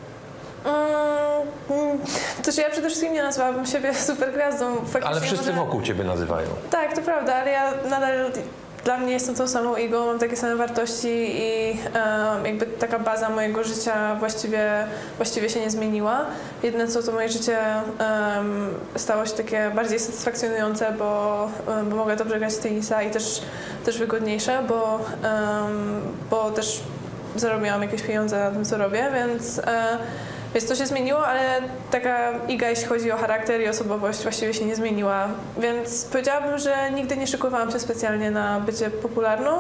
[SPEAKER 13] To ja przede wszystkim nie nazwałabym siebie supergwiazdą.
[SPEAKER 12] Ale wszyscy wokół ciebie nazywają.
[SPEAKER 13] Tak, to prawda, ale ja nadal, dla mnie jestem tą samą Igą, mam takie same wartości i jakby taka baza mojego życia właściwie się nie zmieniła. Jedyne co, to moje życie stało się takie bardziej satysfakcjonujące, bo mogę dobrze grać w tenisa i też wygodniejsze, bo też zarobiłam jakieś pieniądze na tym, co robię, więc to się zmieniło, ale taka Iga, jeśli chodzi o charakter i osobowość, właściwie się nie zmieniła. Więc powiedziałabym, że nigdy nie szykowałam się specjalnie na bycie popularną,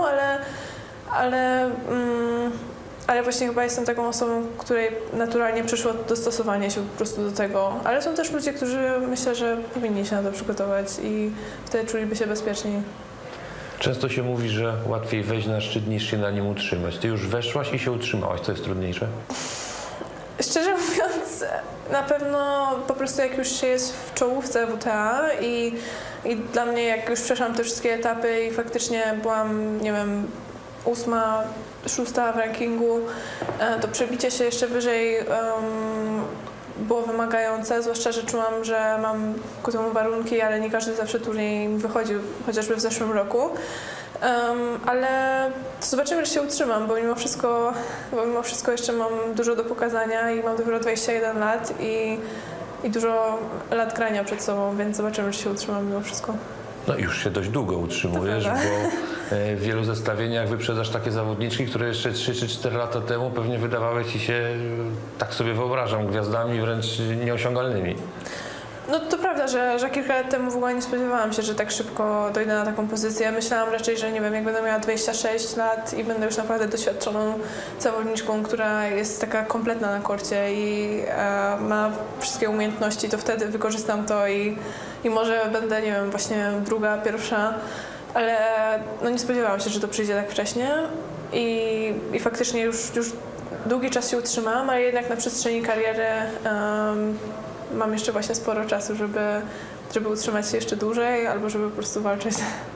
[SPEAKER 13] ale właśnie chyba jestem taką osobą, której naturalnie przyszło dostosowanie się po prostu do tego. Ale są też ludzie, którzy myślę, że powinni się na to przygotować i wtedy czuliby się bezpieczniej.
[SPEAKER 12] Często się mówi, że łatwiej wejść na szczyt niż się na nim utrzymać. Ty już weszłaś i się utrzymałaś. Co jest trudniejsze?
[SPEAKER 13] Szczerze mówiąc, na pewno po prostu jak już się jest w czołówce WTA i dla mnie jak już przeszłam te wszystkie etapy i faktycznie byłam, nie wiem, 8., 6. w rankingu, to przebicie się jeszcze wyżej było wymagające, zwłaszcza, że czułam, że mam ku temu warunki, ale nie każdy zawsze turniej wychodził, chociażby w zeszłym roku. Ale zobaczymy, że się utrzymam, bo mimo wszystko jeszcze mam dużo do pokazania i mam dopiero 21 lat i dużo lat grania przed sobą, więc zobaczymy, że się utrzymam mimo wszystko.
[SPEAKER 12] No już się dość długo utrzymujesz, bo w wielu zestawieniach wyprzedzasz takie zawodniczki, które jeszcze 3 czy 4 lata temu pewnie wydawały ci się, tak sobie wyobrażam, gwiazdami wręcz nieosiągalnymi.
[SPEAKER 13] No to prawda, że kilka lat temu w ogóle nie spodziewałam się, że tak szybko dojdę na taką pozycję. Myślałam raczej, że nie wiem, jak będę miała 26 lat i będę już naprawdę doświadczoną zawodniczką, która jest taka kompletna na korcie i ma wszystkie umiejętności, to wtedy wykorzystam to i może będę, nie wiem, właśnie druga, pierwsza, ale no nie spodziewałam się, że to przyjdzie tak wcześnie i faktycznie już długi czas się utrzymałam, ale jednak na przestrzeni kariery mam jeszcze właśnie sporo czasu, żeby utrzymać się jeszcze dłużej albo żeby po prostu walczyć.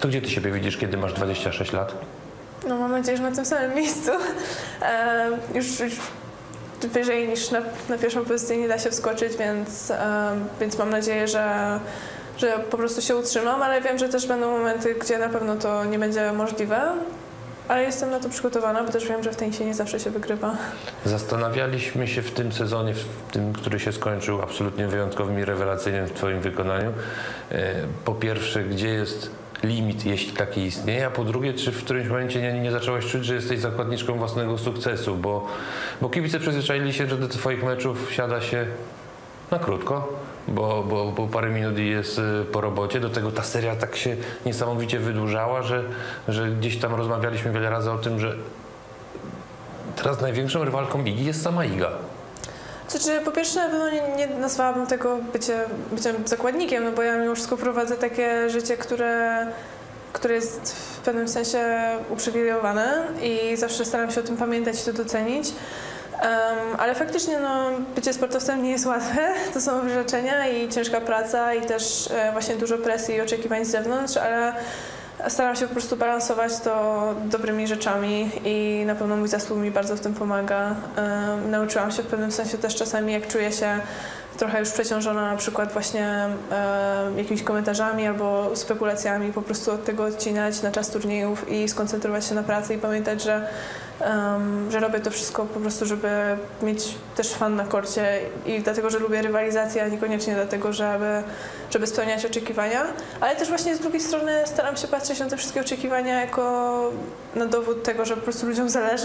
[SPEAKER 12] To gdzie ty siebie widzisz, kiedy masz 26 lat?
[SPEAKER 13] No mam nadzieję, że na tym samym miejscu. Już wyżej niż na pierwszą pozycję nie da się wskoczyć, więc mam nadzieję, że po prostu się utrzymam, ale wiem, że też będą momenty, gdzie na pewno to nie będzie możliwe. Ale jestem na to przygotowana, bo też wiem, że w tenisie nie zawsze się wygrywa.
[SPEAKER 12] Zastanawialiśmy się w tym sezonie, w tym, który się skończył absolutnie wyjątkowym i rewelacyjnym w twoim wykonaniu. Po pierwsze, gdzie jest limit, jeśli taki istnieje, a po drugie, czy w którymś momencie nie zaczęłaś czuć, że jesteś zakładniczką własnego sukcesu, bo kibice przyzwyczaili się, że do twoich meczów siada się na krótko, bo parę minut i jest po robocie. Do tego ta seria tak się niesamowicie wydłużała, że gdzieś tam rozmawialiśmy wiele razy o tym, że teraz największą rywalką Igi jest sama Iga.
[SPEAKER 13] Znaczy, po pierwsze, na pewno nie nazwałabym tego byciem zakładnikiem, no bo ja mimo wszystko prowadzę takie życie, które jest w pewnym sensie uprzywilejowane i zawsze staram się o tym pamiętać i to docenić. Ale faktycznie bycie sportowcem nie jest łatwe, to są wyrzeczenia i ciężka praca i też właśnie dużo presji i oczekiwań z zewnątrz, ale staram się po prostu balansować to dobrymi rzeczami i na pewno mój zasług mi bardzo w tym pomaga. Nauczyłam się w pewnym sensie też czasami, jak czuję się trochę już przeciążona na przykład właśnie jakimiś komentarzami albo spekulacjami, po prostu od tego odcinać na czas turniejów i skoncentrować się na pracy i pamiętać, że robię to wszystko po prostu, żeby mieć też fan na korcie i dlatego, że lubię rywalizację, a niekoniecznie dlatego, żeby spełniać oczekiwania. Ale też właśnie z drugiej strony staram się patrzeć na te wszystkie oczekiwania jako na dowód tego, że po prostu ludziom zależy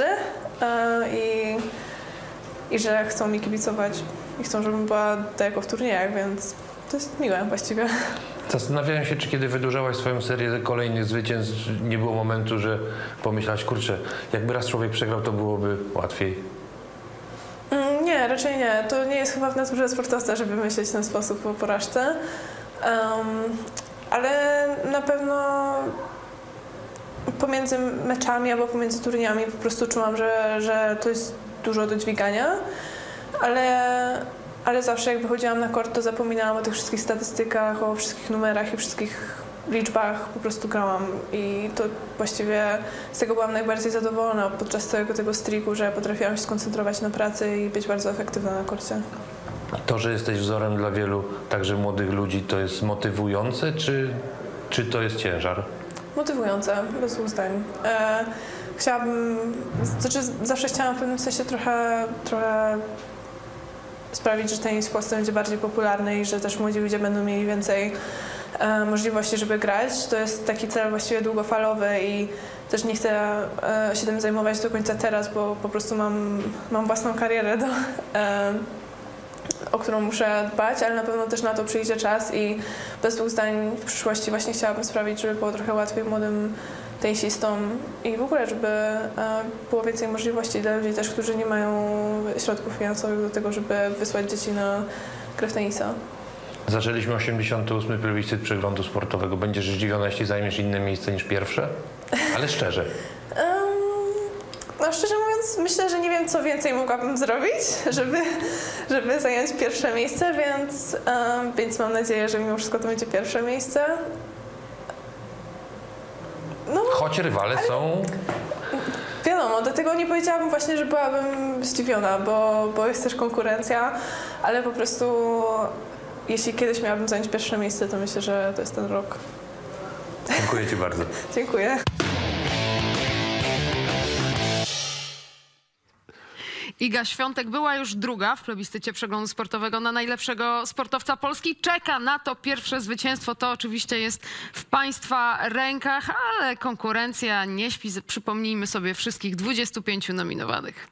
[SPEAKER 13] i że chcą mi kibicować i chcą, żebym była daleko w turniejach, więc to jest miłe właściwie.
[SPEAKER 12] Zastanawiałem się, czy kiedy wydłużałaś swoją serię kolejnych zwycięstw, nie było momentu, że pomyślałaś, kurczę, jakby raz człowiek przegrał, to byłoby łatwiej?
[SPEAKER 13] Nie, raczej nie. To nie jest chyba w naturze sportowca, żeby myśleć w ten sposób o porażce. Ale na pewno pomiędzy meczami albo pomiędzy turniejami po prostu czułam, że to jest dużo do dźwigania, ale zawsze jak wychodziłam na kort, to zapominałam o tych wszystkich statystykach, o wszystkich numerach i wszystkich liczbach, po prostu grałam i to właściwie z tego byłam najbardziej zadowolona podczas całego tego streaku, że potrafiłam się skoncentrować na pracy i być bardzo efektywna na korcie.
[SPEAKER 12] To, że jesteś wzorem dla wielu, także młodych ludzi, to jest motywujące, czy to jest ciężar?
[SPEAKER 13] Motywujące, bez dwóch zdań. Zawsze chciałam w pewnym sensie trochę sprawić, że tenis w Polsce będzie bardziej popularny i że też młodzi ludzie będą mieli więcej możliwości, żeby grać. To jest taki cel właściwie długofalowy i też nie chcę się tym zajmować do końca teraz, bo po prostu mam własną karierę, o którą muszę dbać, ale na pewno też na to przyjdzie czas i bez dwóch zdań w przyszłości właśnie chciałabym sprawić, żeby było trochę łatwiej młodym tenisistom i w ogóle, żeby było więcej możliwości dla ludzi też, którzy nie mają środków finansowych do tego, żeby wysłać dzieci na grę w tenisa.
[SPEAKER 12] Zaczęliśmy 88. plebiscyt przeglądu sportowego. Będziesz zdziwiona, jeśli zajmiesz inne miejsce niż pierwsze? Ale szczerze.
[SPEAKER 13] No szczerze mówiąc, myślę, że nie wiem, co więcej mogłabym zrobić, żeby zająć pierwsze miejsce, więc mam nadzieję, że mimo wszystko to będzie pierwsze miejsce. No,
[SPEAKER 12] choć rywale są...
[SPEAKER 13] Wiadomo, dlatego nie powiedziałabym właśnie, że byłabym zdziwiona, bo jest też konkurencja, ale po prostu jeśli kiedyś miałabym zająć pierwsze miejsce, to myślę, że to jest ten rok.
[SPEAKER 12] Dziękuję ci bardzo.
[SPEAKER 13] Dziękuję.
[SPEAKER 1] Iga Świątek była już druga w plebiscycie przeglądu sportowego na najlepszego sportowca Polski. Czeka na to pierwsze zwycięstwo. To oczywiście jest w państwa rękach, ale konkurencja nie śpi. Przypomnijmy sobie wszystkich 25 nominowanych.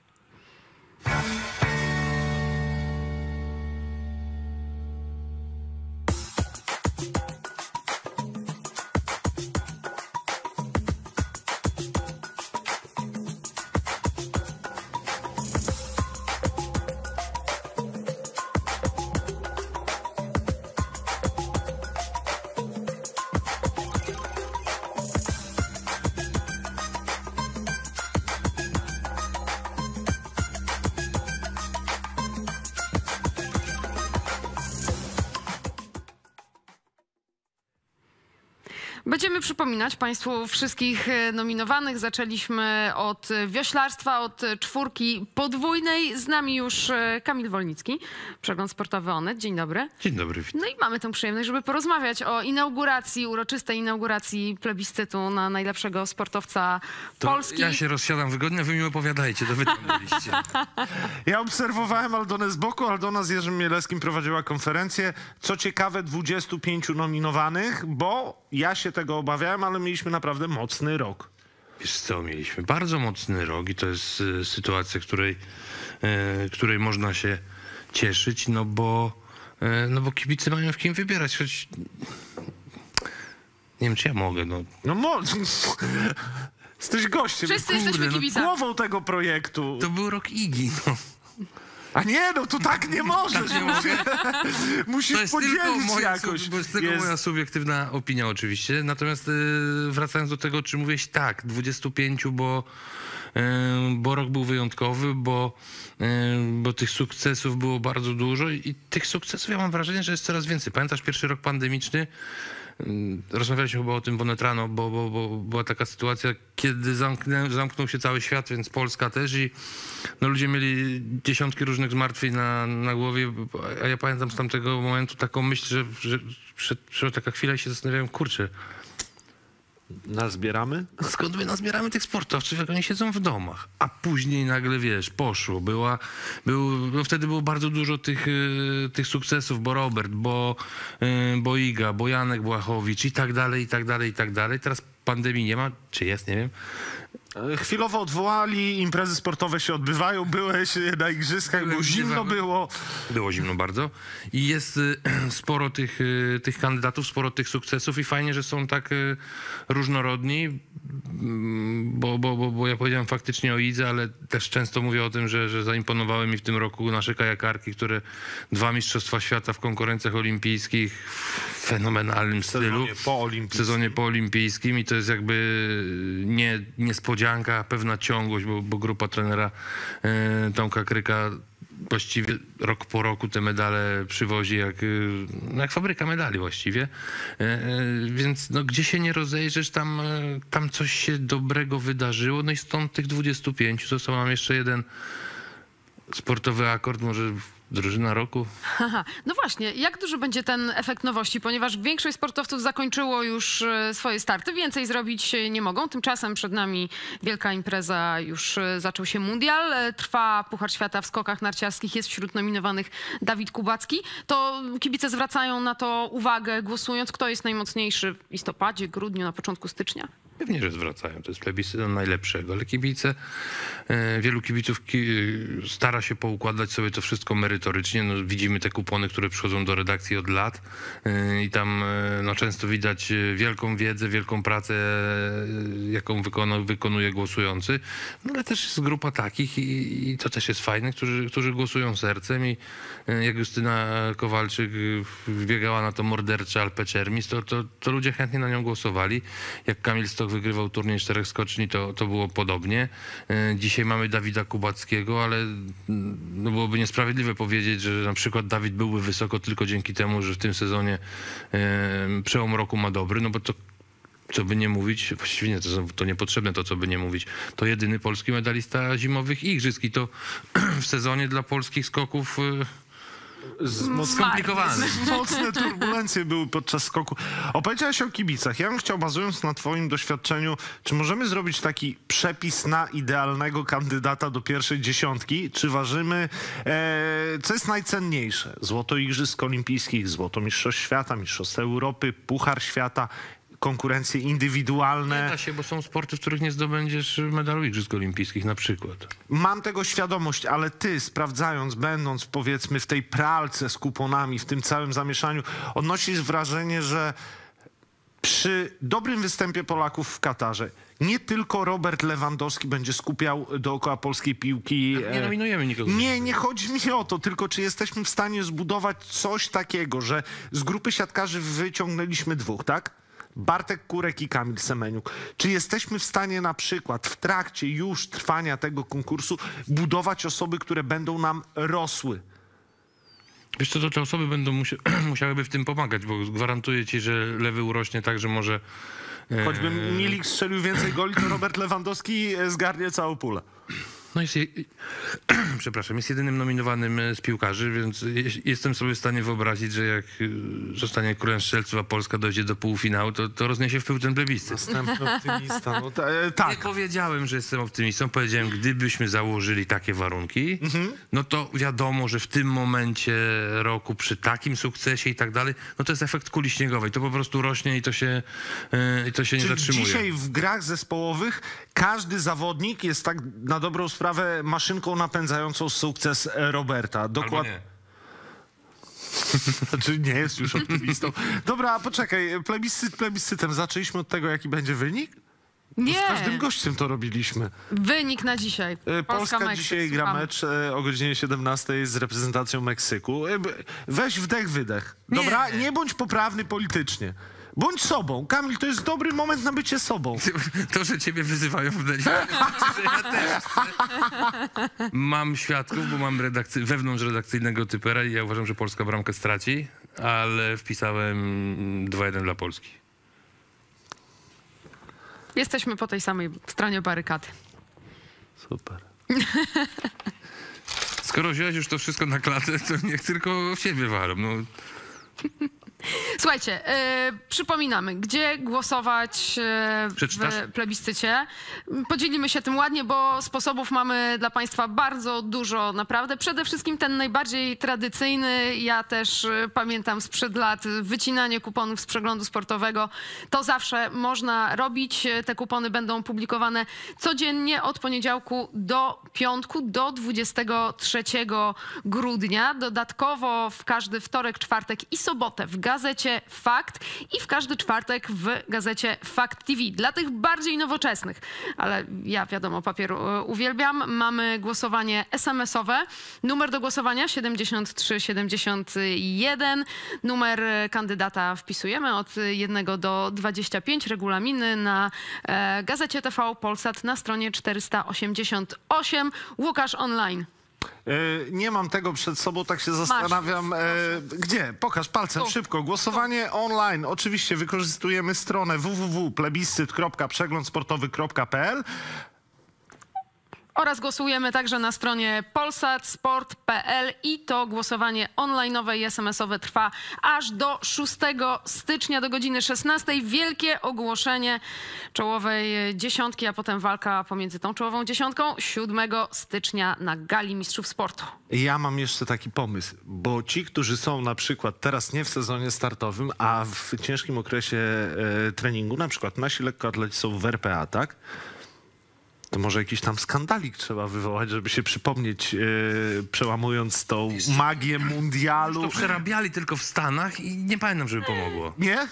[SPEAKER 1] Będziemy przypominać Państwu wszystkich nominowanych. Zaczęliśmy od wioślarstwa, od czwórki podwójnej. Z nami już Kamil Wolnicki, Przegląd Sportowy Onet. Dzień dobry.
[SPEAKER 12] Dzień dobry.
[SPEAKER 1] No i mamy tę przyjemność, żeby porozmawiać o inauguracji, uroczystej inauguracji plebiscytu na najlepszego sportowca Polski.
[SPEAKER 12] Ja się rozsiadam wygodnie, wy mi opowiadajcie, to wy tam byliście.
[SPEAKER 2] Ja obserwowałem Aldonę z boku. Aldona z Jerzym Mielewskim prowadziła konferencję. Co ciekawe, 25 nominowanych, bo ja się tego obawiałem, ale mieliśmy naprawdę mocny rok.
[SPEAKER 12] Wiesz co, mieliśmy bardzo mocny rok i to jest sytuacja, której można się cieszyć, no bo kibice mają w kim wybierać, choć nie wiem, czy ja mogę,
[SPEAKER 2] Jesteś gościem.
[SPEAKER 1] Wszyscy jesteśmy kibicami.
[SPEAKER 2] Głową tego projektu.
[SPEAKER 12] To był rok Igi, no.
[SPEAKER 2] A nie, no to tak nie możesz.
[SPEAKER 12] Tak nie mogę.
[SPEAKER 2] Musisz
[SPEAKER 12] To jest
[SPEAKER 2] podzielić
[SPEAKER 12] tylko
[SPEAKER 2] jakoś.
[SPEAKER 12] Bo jest tylko moja subiektywna opinia oczywiście. Natomiast wracając do tego, o czym mówiłeś, tak, 25, bo rok był wyjątkowy, bo tych sukcesów było bardzo dużo i tych sukcesów ja mam wrażenie, że jest coraz więcej. Pamiętasz pierwszy rok pandemiczny? Rozmawialiśmy chyba o tym w Onet rano, bo była taka sytuacja, kiedy zamknął się cały świat, więc Polska też i ludzie mieli dziesiątki różnych zmartwień na głowie, a ja pamiętam z tamtego momentu taką myśl, że taka chwila się zastanawiałem, kurczę,
[SPEAKER 2] nazbieramy?
[SPEAKER 12] Skąd my nazbieramy tych sportowców, jak oni siedzą w domach? A później nagle, wiesz, poszło. Wtedy było bardzo dużo tych sukcesów, bo Robert, bo Iga, bo Janek Błachowicz i tak dalej, i tak dalej, i tak dalej. Teraz pandemii nie ma, czy jest, nie wiem.
[SPEAKER 2] Chwilowo odwołali, imprezy sportowe się odbywają, byłeś na igrzyskach, bo zimno było.
[SPEAKER 12] Było zimno bardzo i jest sporo tych kandydatów, sporo tych sukcesów i fajnie, że są tak różnorodni, bo ja powiedziałem faktycznie o Idze, ale też często mówię o tym, że zaimponowały mi w tym roku nasze kajakarki, które 2 mistrzostwa świata w konkurencjach olimpijskich w fenomenalnym stylu. W sezonie poolimpijskim i to jest jakby niespodzianka, pewna ciągłość, bo grupa trenera Tomka Kryka właściwie rok po roku te medale przywozi jak fabryka medali właściwie. Więc gdzie się nie rozejrzysz, tam coś się dobrego wydarzyło. No i stąd tych 25 został nam jeszcze jeden sportowy akord, może drużyna roku.
[SPEAKER 1] No właśnie, jak duży będzie ten efekt nowości? Ponieważ większość sportowców zakończyło już swoje starty, więcej zrobić nie mogą. Tymczasem przed nami wielka impreza, już zaczął się mundial, trwa Puchar Świata w skokach narciarskich, jest wśród nominowanych Dawid Kubacki. To kibice zwracają na to uwagę, głosując, kto jest najmocniejszy w listopadzie, grudniu, na początku stycznia.
[SPEAKER 12] Pewnie, że zwracają. To jest plebiscyt najlepszego, ale wielu kibiców stara się poukładać sobie to wszystko merytorycznie. Widzimy te kupony, które przychodzą do redakcji od lat i tam często widać wielką wiedzę, wielką pracę, jaką wykonuje głosujący. Ale też jest grupa takich i to też jest fajne, którzy głosują sercem i jak Justyna Kowalczyk biegała na to mordercze Alpe Cermis, to ludzie chętnie na nią głosowali. Jak Kamil Stoch wygrywał turniej 4 skoczni, to było podobnie. Dzisiaj mamy Dawida Kubackiego, ale byłoby niesprawiedliwe powiedzieć, że na przykład Dawid byłby wysoko tylko dzięki temu, że w tym sezonie przełom roku ma dobry, bo to co by nie mówić, właściwie nie, to niepotrzebne to, co by nie mówić, to jedyny polski medalista zimowych igrzysk i to w sezonie dla polskich skoków skomplikowane.
[SPEAKER 2] Mocne turbulencje były podczas skoku. Opowiedziałeś o kibicach. Ja bym chciał, bazując na twoim doświadczeniu, czy możemy zrobić taki przepis na idealnego kandydata do pierwszej dziesiątki? Czy ważymy, co jest najcenniejsze? Złoto Igrzysk Olimpijskich, złoto Mistrzostw Świata, Mistrzostw Europy, Puchar Świata, konkurencje indywidualne.
[SPEAKER 12] Nie da się, bo są sporty, w których nie zdobędziesz medalu Igrzysk Olimpijskich na przykład.
[SPEAKER 2] Mam tego świadomość, ale ty, sprawdzając, będąc powiedzmy w tej pralce z kuponami, w tym całym zamieszaniu, odnosisz wrażenie, że przy dobrym występie Polaków w Katarze nie tylko Robert Lewandowski będzie skupiał dookoła polskiej piłki.
[SPEAKER 12] Nie nominujemy nikogo.
[SPEAKER 2] Nie chodzi mi o to, tylko czy jesteśmy w stanie zbudować coś takiego, że z grupy siatkarzy wyciągnęliśmy 2, tak? Bartek Kurek i Kamil Semeniuk. Czy jesteśmy w stanie na przykład w trakcie już trwania tego konkursu budować osoby, które będą nam rosły?
[SPEAKER 12] Wiesz co, to te osoby będą musiałyby w tym pomagać, bo gwarantuję ci, że lewy urośnie tak, że może...
[SPEAKER 2] Choćby Milik strzelił więcej goli, to Robert Lewandowski zgarnie całą pulę.
[SPEAKER 12] No przepraszam, jest jedynym nominowanym z piłkarzy, więc jestem sobie w stanie wyobrazić, że jak zostanie królem strzelców, a Polska dojdzie do półfinału, to rozniesie w pył ten plebiscyt.
[SPEAKER 2] Następny optymista. No, tak.
[SPEAKER 12] Nie powiedziałem, że jestem optymistą, powiedziałem, gdybyśmy założyli takie warunki, no to wiadomo, że w tym momencie roku, przy takim sukcesie i tak dalej, no to jest efekt kuli śniegowej. To po prostu rośnie i to się nie zatrzymuje.
[SPEAKER 2] Dzisiaj w grach zespołowych każdy zawodnik jest tak na dobrą sprawę maszynką napędzającą sukces Roberta. Dokładnie. Znaczy nie jest już optymistą. Dobra, poczekaj, plebiscytem. Zaczęliśmy od tego, jaki będzie wynik?
[SPEAKER 1] Nie.
[SPEAKER 2] Z każdym gościem to robiliśmy.
[SPEAKER 1] Wynik na dzisiaj.
[SPEAKER 2] Polska dzisiaj gra mecz o godzinie 17 z reprezentacją Meksyku. Weź wdech, wydech. Dobra? Nie bądź poprawny politycznie. Bądź sobą. Kamil, to jest dobry moment na bycie sobą.
[SPEAKER 12] To, że ciebie wyzywają w mediach, że ja też mam świadków, bo mam wewnątrzredakcyjnego typera i ja uważam, że Polska bramkę straci, ale wpisałem 2-1 dla Polski.
[SPEAKER 1] Jesteśmy po tej samej stronie barykady.
[SPEAKER 2] Super.
[SPEAKER 12] Skoro wziąłeś już to wszystko na klatę, to niech tylko w siebie walą. No.
[SPEAKER 1] Słuchajcie, przypominamy, gdzie głosować w plebiscycie. Podzielimy się tym ładnie, bo sposobów mamy dla Państwa bardzo dużo, naprawdę. Przede wszystkim ten najbardziej tradycyjny, ja też pamiętam sprzed lat, wycinanie kuponów z przeglądu sportowego. To zawsze można robić. Te kupony będą publikowane codziennie od poniedziałku do piątku, do 23 grudnia. Dodatkowo w każdy wtorek, czwartek i sobotę w gazecie Fakt i w każdy czwartek w gazecie Fakt TV. Dla tych bardziej nowoczesnych, ale ja wiadomo, papier uwielbiam, mamy głosowanie SMS-owe. Numer do głosowania 7371. Numer kandydata wpisujemy od 1 do 25. Regulaminy na gazecie TV Polsat na stronie 488. Łukasz online.
[SPEAKER 2] Nie mam tego przed sobą, tak się zastanawiam. Gdzie? Pokaż palcem szybko. Głosowanie online. Oczywiście wykorzystujemy stronę www.plebiscyt.przeglądsportowy.pl oraz głosujemy także na stronie polsatsport.pl i to głosowanie online'owe i SMS-owe trwa aż do 6 stycznia do godziny 16. Wielkie ogłoszenie czołowej dziesiątki, a potem walka pomiędzy tą czołową dziesiątką 7 stycznia na Gali Mistrzów Sportu. Ja mam jeszcze taki pomysł, bo ci, którzy są na przykład teraz nie w sezonie startowym, a w ciężkim okresie treningu, na przykład nasi lekkoatleci są w RPA, tak? To może jakiś tam skandalik trzeba wywołać, żeby się przypomnieć, przełamując tą magię mundialu.
[SPEAKER 12] To przerabiali tylko w Stanach i nie pamiętam, żeby pomogło.
[SPEAKER 2] Nie?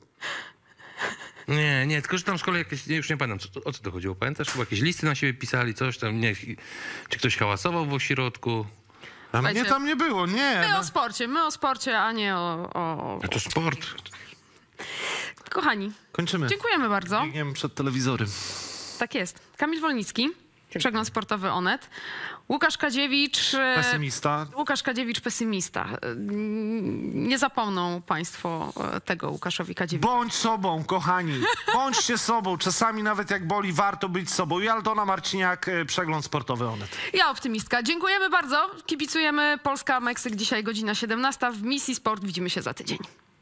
[SPEAKER 12] Nie, tylko że tam z kolei jakieś, już nie pamiętam, o co to chodziło, pamiętasz? Chyba jakieś listy na siebie pisali, coś tam, nie, czy ktoś hałasował w ośrodku.
[SPEAKER 2] A mnie tam nie było, nie.
[SPEAKER 1] My o sporcie, a nie o...
[SPEAKER 12] A to sport.
[SPEAKER 1] Kochani,
[SPEAKER 2] kończymy.
[SPEAKER 1] Dziękujemy bardzo.
[SPEAKER 2] Biegniemy przed telewizorem.
[SPEAKER 1] Tak jest. Kamil Wolnicki, przegląd sportowy Onet. Łukasz Kadziewicz...
[SPEAKER 2] Pesymista.
[SPEAKER 1] Łukasz Kadziewicz, pesymista. Nie zapomną Państwo tego Łukaszowi Kadziewiczowi.
[SPEAKER 2] Bądź sobą, kochani. Bądźcie sobą. Czasami nawet jak boli, warto być sobą. I Aldona Marciniak, przegląd sportowy Onet.
[SPEAKER 1] Ja optymistka. Dziękujemy bardzo. Kibicujemy. Polska, Meksyk. Dzisiaj godzina 17. W Misji Sport widzimy się za tydzień.